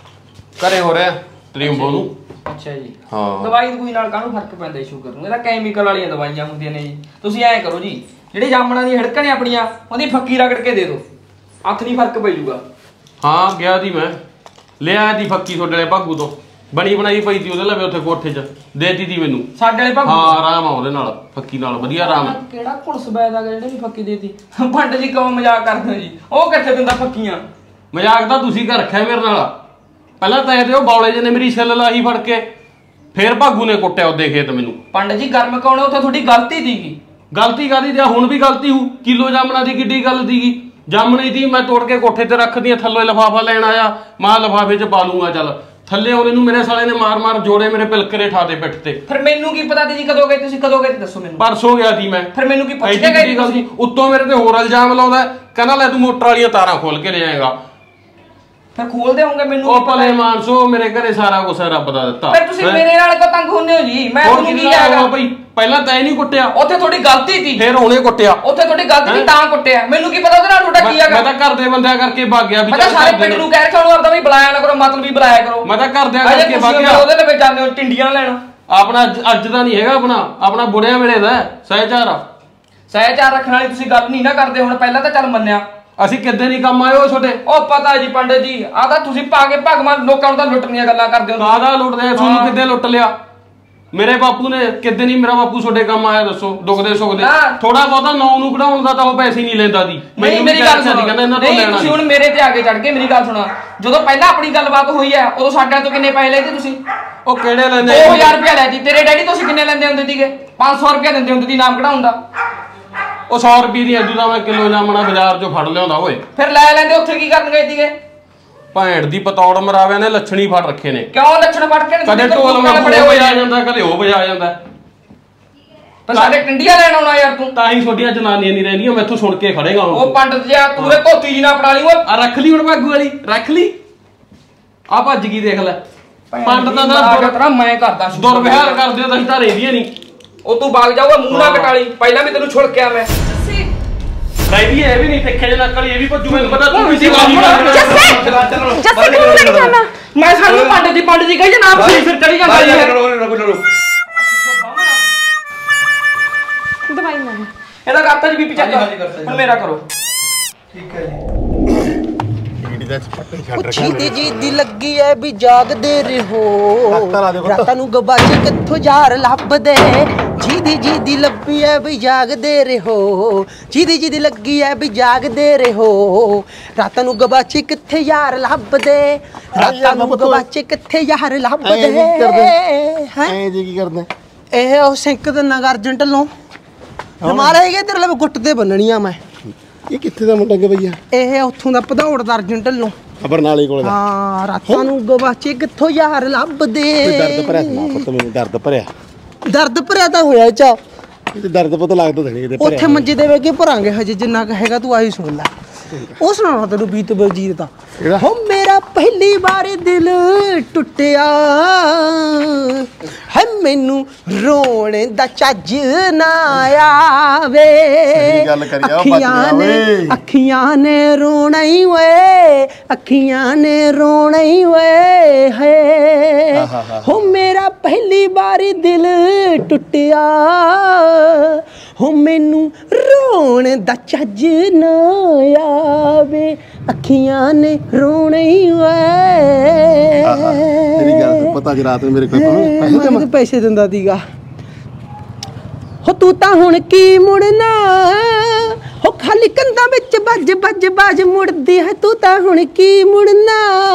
ਘਰੇ ਹੋ ਰਿਹਾ ਤ੍ਰਿੰਬੋ ਨੂੰ। ਅੱਛਾ ਜੀ। ਹਾਂ ਦਵਾਈ ਕੋਈ ਨਾਲ ਕਾਹਨੂੰ ਫਰਕ ਪੈਂਦਾ ਸ਼ੂਗਰ ਨੂੰ? ਇਹਦਾ ਕੈਮੀਕਲ ਵਾਲੀਆਂ ਦਵਾਈਆਂ ਹੁੰਦੀਆਂ ਨੇ ਜੀ। ਤੁਸੀਂ ਐਂ ਕਰੋ ਜੀ, ਜਿਹੜੇ ਜਾਮਣਾਂ ਦੀ ਹਿੜਕਾਂ ਨੇ ਆਪਣੀਆਂ ਉਹਦੀ ਫੱਕੀ ਰਗੜ ਕੇ ਦੇ ਦਿਓ, ਹੱਥ ਨਹੀਂ ਫਰਕ ਪੈ ਜਾਊਗਾ। ਹਾਂ ਗਿਆ ਦੀ ਮੈਂ ਲਿਆ ਦੀ ਫੱਕੀ ਤੁਹਾਡੇ ਵਾਲੇ ਭਾਗੂ ਤੋਂ, ਬਣੀ ਬਣਾਈ ਪਈ ਸੀ ਉਹਦੇ ਲਵੇ ਉੱਥੇ ਕੋਠੇ 'ਚ, ਦੇਤੀ ਦੀ ਮੈਨੂੰ ਸਾਡੇ ਵਾਲੇ ਭਾਗੂ। ਹਾਂ ਆਰਾਮ ਆ ਉਹਦੇ ਨਾਲ, ਫੱਕੀ ਨਾਲ ਵਧੀਆ ਆਰਾਮ। ਕਿਹੜਾ ਘੁਲਸ ਬੈਦ ਆ ਜਿਹੜੇ ਵੀ ਫੱਕੀ ਦੇਤੀ? ਪੰਡ ਜੀ ਕਿਉਂ ਮਜ਼ਾਕ ਕਰਦੇ ਹੋ ਜੀ? ਉਹ ਕਿੱਥੇ ਦਿੰਦਾ ਫੱਕੀਆਂ? ਮਜ਼ਾਕ ਤਾਂ ਤੁਸੀਂ ਕਰ ਰੱਖਿਆ ਮੇਰੇ ਨਾਲ। ਪਹਿਲਾਂ ਤਾਂ ਇਹਦੇ ਉਹ ਬੌਲੇ ਜਿਹੇ ਨੇ ਮੇਰੀ ਛਿੱਲ ਲਾਹੀ ਫੜ ਕੇ, ਫੇਰ ਭਾਗੂ ਨੇ ਕੁੱਟਿਆ ਉਹਦੇ ਖੇਤ ਮੈਨੂੰ। ਪੰਡ ਜੀ ਗਰਮ ਕੌਣ? ਉੱਥੇ ਤੁਹਾਡੀ ਗਲਤੀ ਸੀਗੀ। ਗਲਤੀ ਕਾਹਦੀ ਤੇ ਹੁਣ ਵੀ ਗਲਤੀ ਹੂ। ਕਿਲੋ ਜਾਮਣਾ ਦੀ ਕਿੱਡੀ ਗੱਲ ਸੀਗੀ? ਜਾਮਣੀ ਦੀ ਮੈਂ ਤੋੜ ਕੇ ਕੋਠੇ ਤੇ ਰੱਖਦੀ ਆ, ਥੱਲੇ ਲਿਫਾਫਾ ਲੈਣ ਆਇਆ, ਮਾਂ ਲਿਫਾਫੇ 'ਚ ਪਾ ਲੂੰਗਾ ਚੱਲ। ਥੱਲੇ ਉਹਨੇ ਨੂੰ ਮੇਰੇ ਸਾਲੇ ਨੇ ਮਾਰ ਜੋੜੇ ਮੇਰੇ ਪਿਲਕਰੇ ਠਾਦੇ ਪਿੱਠ ਤੇ। ਫਿਰ ਮੈਨੂੰ ਕੀ ਪਤਾ ਜੀ ਕਦੋਂ ਗਏ ਤੁਸੀਂ? ਕਦੋਂ ਗਏ ਦੱਸੋ ਮੈਨੂੰ। ਪਰਸੋਂ ਗਿਆ ਸੀ ਮੈਂ। ਫਿਰ ਮੈਨੂੰ ਕੀ ਪੁੱਛ ਕੇ ਗਏ ਤੁਸੀਂ? ਉੱਤੋਂ ਮੇਰੇ ਤੇ ਹੋਰ ਇਲਜ਼ਾਮ ਲਾਉਂਦਾ, ਕਹਿੰਦਾ ਲੈ ਤੂੰ ਮੋਟਰ ਵਾਲੀਆਂ ਤਾਰਾਂ ਖੋਲ ਕੇ ਲੈ ਆਏਗਾ। ਫਿਰ ਖੋਲਦੇ ਹੋਗੇ ਮੈਨੂੰ? ਉਹ ਭਲੇ ਮਾਨਸੋ, ਮੇਰੇ ਘਰੇ ਸਾਰਾ ਕੁਝ ਰੱਬ ਦਾ ਦਿੱਤਾ। ਫਿਰ ਤੁਸੀਂ ਮੇਰੇ ਨਾਲ ਕੋ ਤੰਗ ਹੁੰਦੇ ਹੋ ਜੀ? ਮੈਂ ਤੁਹਾਨੂੰ ਕੀ ਕਹਾਂਗਾ ਬਈ? ਪਹਿਲਾਂ ਤਾਂ ਇਹ ਨਹੀਂ ਕੁੱਟਿਆ, ਉੱਥੇ ਤੁਹਾਡੀ ਗਲਤੀ ਸੀ। ਫਿਰ ਉਹਨੇ ਕੁੱਟਿਆ, ਉੱਥੇ ਤੁਹਾਡੀ ਗਲਤੀ ਸੀ ਤਾਂ ਕੁੱਟਿਆ। ਮੈਨੂੰ ਕੀ ਪਤਾ ਉਹਦੇ ਨਾਲ ਤੁਹਾਡਾ ਕੀ ਹੈਗਾ? ਮੈਂ ਤਾਂ ਘਰ ਦੇ ਬੰਦਿਆਂ ਕਰਕੇ ਭੱਗ ਗਿਆ। ਮੈਂ ਤਾਂ ਸਾਰੇ ਪਿੰਡ ਨੂੰ ਕਹਿ ਰੱਖਿਆ ਉਹਨੂੰ ਆਪਦਾ ਵੀ ਬੁਲਾਇਆ ਨਾ ਕਰੋ, ਮਤਲਬ ਵੀ ਬੁਲਾਇਆ ਕਰੋ। ਮੈਂ ਤਾਂ ਘਰਦਿਆਂ ਕਰਕੇ ਭੱਗ ਗਿਆ। ਉਹਦੇ ਲਵੇ ਜਾਂਦੇ ਹੋ ਟਿੰਡੀਆਂ ਲੈਣ। ਆਪਣਾ ਅੱਜ ਦਾ ਨਹੀਂ ਹੈਗਾ, ਆਪਣਾ ਬੁੜਿਆਂ ਵੇਲੇ ਦਾ ਸਹਿਚਾਰ। ਸਹਿਚਾਰ ਰੱਖਣ ਵਾਲੀ ਤੁਸੀਂ ਗੱਲ ਨਹੀਂ ਨਾ ਕਰਦੇ ਹੁਣ। ਪਹਿਲਾਂ ਤਾਂ ਚੱਲ ਮੰਨਿਆ, ਅਸੀਂ ਕਿੱਦਾਂ ਨਹੀਂ ਕੰਮ ਆਏ ਉਹ ਤੁਹਾਡੇ। ਉਹ ਪਤਾ ਜੀ ਪੰਡਤ ਜੀ, ਆਹ ਤਾਂ ਤੁਸੀਂ ਪਾ ਕੇ ਭਗਵਾਨ ਲੋਕਾਂ ਨੂੰ ਤਾਂ ਲੁੱਟਣ ਦੀਆਂ ਗੱਲਾਂ ਕਰਦੇ ਹੋ। ਕਾਹਦਾ ਲੁੱਟਦੇ? ਤੁਹਾਨੂੰ ਕਿੱਦਾਂ ਲੁੱਟ ਲਿਆ? ਮੇਰੇ ਬਾਪੂ ਨੇ ਕਿੱਦਾਂ ਨਹੀਂ ਮੇਰਾ ਬਾਪੂ ਤੁਹਾਡੇ ਕੰਮ ਆਇਆ ਦੱਸੋ? ਦੁਖਦੇ ਸੁਖਦੇ ਥੋੜਾ ਬਹੁਤਾ ਨੌ ਨੂੰ ਕਢਾਉਣ ਦਾ ਤਾਂ ਉਹ ਪੈਸੇ ਨਹੀਂ ਲੈਂਦਾ ਦੀ। ਨਹੀਂ ਮੇਰੀ ਗੱਲ ਸੁਣੋ, ਨਹੀਂ ਤੁਸੀਂ ਹੁਣ ਮੇਰੇ ਤੇ ਆ ਕੇ ਚੜ ਕੇ ਮੇਰੀ ਗੱਲ ਸੁਣਾ। ਜਦੋਂ ਪਹਿਲਾਂ ਆਪਣੀ ਗੱਲਬਾਤ ਹੋਈ ਹੈ ਉਦੋਂ ਸਾਡੇ ਤੋਂ ਕਿੰਨੇ ਪੈਸੇ ਲੈਦੇ ਤੁਸੀਂ? ਉਹ ਕਿਹੜੇ ਲੈਂਦੇ? 2000 ਰੁਪਇਆ ਲੈਦੀ। ਤੇਰੇ ਡੈਡੀ ਤੁਸੀਂ ਕਿੰਨੇ ਲੈਂਦੇ ਹੁੰਦੇ ਸੀਗੇ? 500 ਰੁਪਇਆ ਦਿੰਦੇ ਹੁੰਦੇ ਸੀ ਨਾਮ ਕਢਾਉਣ ਦਾ। ਉਹ 100 ਰੁਪਏ ਦੀ ਐਦੂ ਦਾ ਮੈਂ ਕਿਲੋ ਜਾਮਣਾ ਬਾਜ਼ਾਰ 'ਚੋਂ ਫੜ ਲਿਆਉਂਦਾ ਓਏ। ਫਿਰ ਲੈ ਲੈਂਦੇ, ਉੱਥੇ ਕੀ ਕਰਨ ਗਏ ਸੀਗੇ? ਭੈਣ ਦੀ ਪਤੌੜ ਮਰਾਵਿਆਂ ਨੇ ਲੱਛਣੀ ਫੜ ਰੱਖੇ ਨੇ। ਕਿਉਂ ਲੱਛਣ ਫੜ ਕੇ? ਕਦੇ ਢੋਲ ਬੜੇ ਹੋਏ ਆ ਜਾਂਦਾ, ਕਦੇ ਉਹ ਵਜਾ ਜਾਂਦਾ। ਪਰ ਸਾਡੇ ਟਿੰਡੀਆਂ ਲੈਣ ਆਉਣਾ ਯਾਰ ਤੂੰ। ਤਾਂ ਹੀ ਛੋਟੀਆਂ ਜਨਾਨੀਆਂ ਨਹੀਂ ਰਹਿੰਦੀਆਂ, ਮੈਥੋਂ ਸੁਣ ਕੇ ਖੜੇਗਾ ਹੁਣ। ਉਹ ਪੰਡਤ ਜਿਹਾ ਤੂੰ ਰੇ ਧੋਤੀ ਜੀ ਨਾ ਫੜਾ ਲਈ। ਉਹ ਰੱਖ ਲਈ ਹੁਣ ਭਾਗੂ ਵਾਲੀ, ਰੱਖ ਲਈ। ਆ ਭੱਜ ਗਈ ਦੇਖ ਲੈ। ਪੰਡਤਾਂ ਦਾ ਮੈਂ ਕਰਦਾ ਦੁਰਵਿਹਾਰ ਕਰਦੇ ਹੋ ਤੁਸੀਂ ਤਾਂ ਰਹਿੰਦੀਆਂ ਨਹੀਂ। ਉਹ ਤੂੰ ਬਾਗ ਜਾਊਗਾ ਮੂੰਹ ਨਾ ਕਟਾਲੀ। ਪਹਿਲਾਂ ਵੀ ਤੈਨੂੰ ਛੁਲਕਿਆ ਮੈਂ। ਰਹਿੰਦੀ ਇਹ ਵੀ ਨਹੀਂ ਤਿੱਖੇ ਜੇ ਨਕਲੀ, ਇਹ ਵੀ ਭੱਜੂ। ਮੈਨੂੰ ਪਤਾ ਤੂੰ ਵੀ ਜੱਸੇ ਕਿਉਂ ਲੈ ਜਾਣਾ? ਮੈਂ ਸਾਨੂੰ ਪੰਡਤ ਜੀ ਕਹੀ ਜਨਾਬ ਸਿਰ ਚੜੀ ਜਾਂਦਾ ਜੀ। ਦਵਾਈ ਮੰਗ। ਇਹਦਾ ਕਰਤਾ ਜੀ ਬੀਪੀ ਚੈੱਕ। ਹੁਣ ਮੇਰਾ ਕਰੋ। ਠੀਕ ਹੈ ਜੀ। ਛੀਦੀ ਜੀ ਦੀ ਲੱਗੀ ਐ ਵੀ ਜਾਗਦੇ ਰਹੋ, ਰਾਤਾਂ ਨੂੰ ਗਵਾਚੇ ਕਿੱਥੋਂ ਯਾਰ ਲੱਭਦੇ। ਛੀਦੀ ਜੀ ਦੀ ਲੱਗੀ ਐ ਵੀ ਜਾਗਦੇ ਰਹੋ, ਛੀਦੀ ਜੀ ਦੀ ਲੱਗੀ ਐ ਵੀ ਜਾਗਦੇ ਰਹੋ, ਰਾਤਾਂ ਨੂੰ ਗਵਾਚੇ ਕਿੱਥੇ ਯਾਰ ਲੱਭਦੇ, ਰਾਤਾਂ ਨੂੰ ਗਵਾਚੇ ਕਿੱਥੇ ਯਾਰ ਲੱਭਦੇ। ਐ ਜੀ ਕੀ ਕਰਦੇ? ਇਹ ਉਹ ਸਿੰਕ ਦੇ ਨਗਰ ਅਰਜੈਂਟ ਢੱਲੋਂ ਮਾਰੇਗੇ ਤੇਰੇ ਲਈ ਗੁੱਟ ਤੇ ਬੰਨਣੀਆਂ ਮੈਂ। ਇਹ ਕਿੱਥੇ ਦਾ ਮੁੰਡਾ ਭਈਆ? ਇਹ ਉੱਥੋਂ ਦਾ ਭਦੌੜ ਦਾ ਅਰਜੈਂਟ ਢੱਲੋਂ। ਬਰਨਾਲੇ ਕੋਲ ਦਾ। ਹਾਂ ਰਾਤਾਂ ਨੂੰ ਗਵਾਚੇ ਕਿੱਥੋਂ ਯਾਰ ਲੱਭਦੇ। ਦਰਦ ਭਰਿਆ ਸੁਣਾ ਪੁੱਤ ਮੈਨੂੰ। ਦਰਦ ਭਰਿਆ? ਦਰਦ ਭਰਿਆ ਤਾਂ ਹੋਇਆ ਚਾ। ਇਹ ਦਰਦ ਪਤਾ ਲੱਗਦਾ ਥਣੀ ਇਹਦੇ ਭਰਿਆ। ਉੱਥੇ ਮੰਜੇ ਦੇ ਵੇ ਕੇ ਭਰਾਂਗੇ ਹਜੇ ਜਿੰਨਾ ਕ ਹੈਗਾ ਤੂੰ ਆਹੀ ਸੁਣ ਲੈ। ਉਹ ਸੁਣਾਉਣਾ ਤੈਨੂੰ ਬੀਤ ਬਲਜੀਤ ਦਾ। ਹੋ ਮੇਰਾ ਪਹਿਲੀ ਵਾਰ ਦਿਲ ਟੁੱਟਿਆ ਹੈ, ਮੈਨੂੰ ਰੋਣ ਦਾ ਚੱਜ ਨਾ ਆਵੇ। ਅੱਖੀਆਂ ਨੇ ਰੋਣਾ ਹੀ ਓਏ, ਅੱਖੀਆਂ ਨੇ ਰੋਣਾ ਹੀ ਓਏ ਹੈ। ਹੋ ਮੇਰਾ ਪਹਿਲੀ ਵਾਰ ਦਿਲ ਟੁੱਟਿਆ, ਹੋ ਮੈਨੂੰ ਰੋਣ ਦਾ ਚੱਜ ਨਾ ਆਵੇ, ਅੱਖੀਆਂ ਨੇ ਰੋਣਾ ਹੀ ਓਏ। ਤੇਰੀ ਗੱਲ ਪਤਾ ਕਿ ਰਾਤ ਨੂੰ ਮੇਰੇ ਕੋਲ ਪੈਸੇ ਦਿੰਦਾ ਸੀਗਾ। ਹੋ ਤੂੰ ਤਾਂ ਹੁਣ ਕੀ ਮੁੜਨਾ, ਹੋ ਖਾਲੀ ਕੰਧਾਂ ਵਿੱਚ ਵੱਜ ਵੱਜ ਬਾਜ ਮੁੜਦੀ ਹੈ, ਤੂੰ ਤਾਂ ਹੁਣ ਕੀ ਮੁੜਨਾ,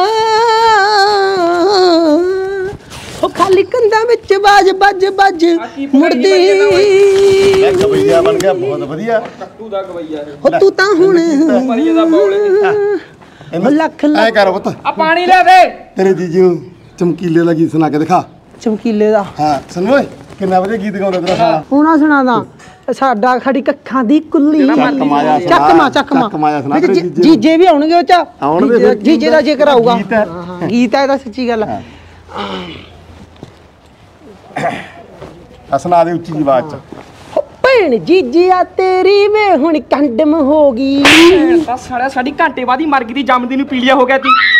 ਹੋ ਖਾਲੀ ਕੰਧਾਂ ਵਿੱਚ ਬਾਜ ਵੱਜ ਵੱਜ ਮੁੜਦੀ। ਗਵਈਆ ਬਣ ਗਿਆ ਬਹੁਤ ਵਧੀਆ। ਕੱਟੂ ਦਾ ਗਵਈਆ ਹੋ ਤੂੰ ਤਾਂ ਹੁਣ ਮਰੀਏ ਦਾ ਬੌਲੇ ਲੱਖ ਐ ਕਰ ਪੁੱਤ, ਆ ਪਾਣੀ ਲੈ ਦੇ। ਤੇਰੇ ਜੀਜੂ ਨੂੰ ਚਮਕੀਲੇ ਦਾ ਗੀਤ ਸੁਣਾ ਕੇ ਦਿਖਾ। ਚਮਕੀਲੇ ਦਾ? ਹਾਂ ਸੁਣ ਓਏ, ਕਿੰਨਾ ਵਧੀਆ ਗੀਤ ਗਾਉਂਦਾ ਤੇਰਾ ਸਾਲਾ। ਹੁਣਾ ਸੁਣਾਦਾ। ਸਾਡਾ ਖੜੀ ਕੱਖਾਂ ਦੀ ਕੁੱਲੀ ਚੱਕਮਾ ਜੀਜੇ ਵੀ ਆਉਣਗੇ ਉਹ ਚ। ਜੀਜੇ ਦਾ ਜ਼ਿਕਰ ਆਊਗਾ। ਗੀਤ ਹੈ ਇਹਦਾ, ਸੱਚੀ ਗੱਲ ਹੈ। ਸੁਣਾ ਦੇ ਉੱਚੀ ਆਵਾਜ਼ ਚ। ਭੈਣ ਜੀਜਿਆ ਤੇਰੀ ਵੇ ਹੁਣ ਕੰਡਮ ਹੋ ਗਈ ਤਾਂ ਸਾਲਿਆ ਸਾਡੀ ਘੰਟੇ ਬਾਅਦ ਹੀ ਮਰ ਗਈ ਦੀ ਜੰਮਦੀ ਨੂੰ ਪੀਲੀਆ ਹੋ ਗਿਆ ਤੀ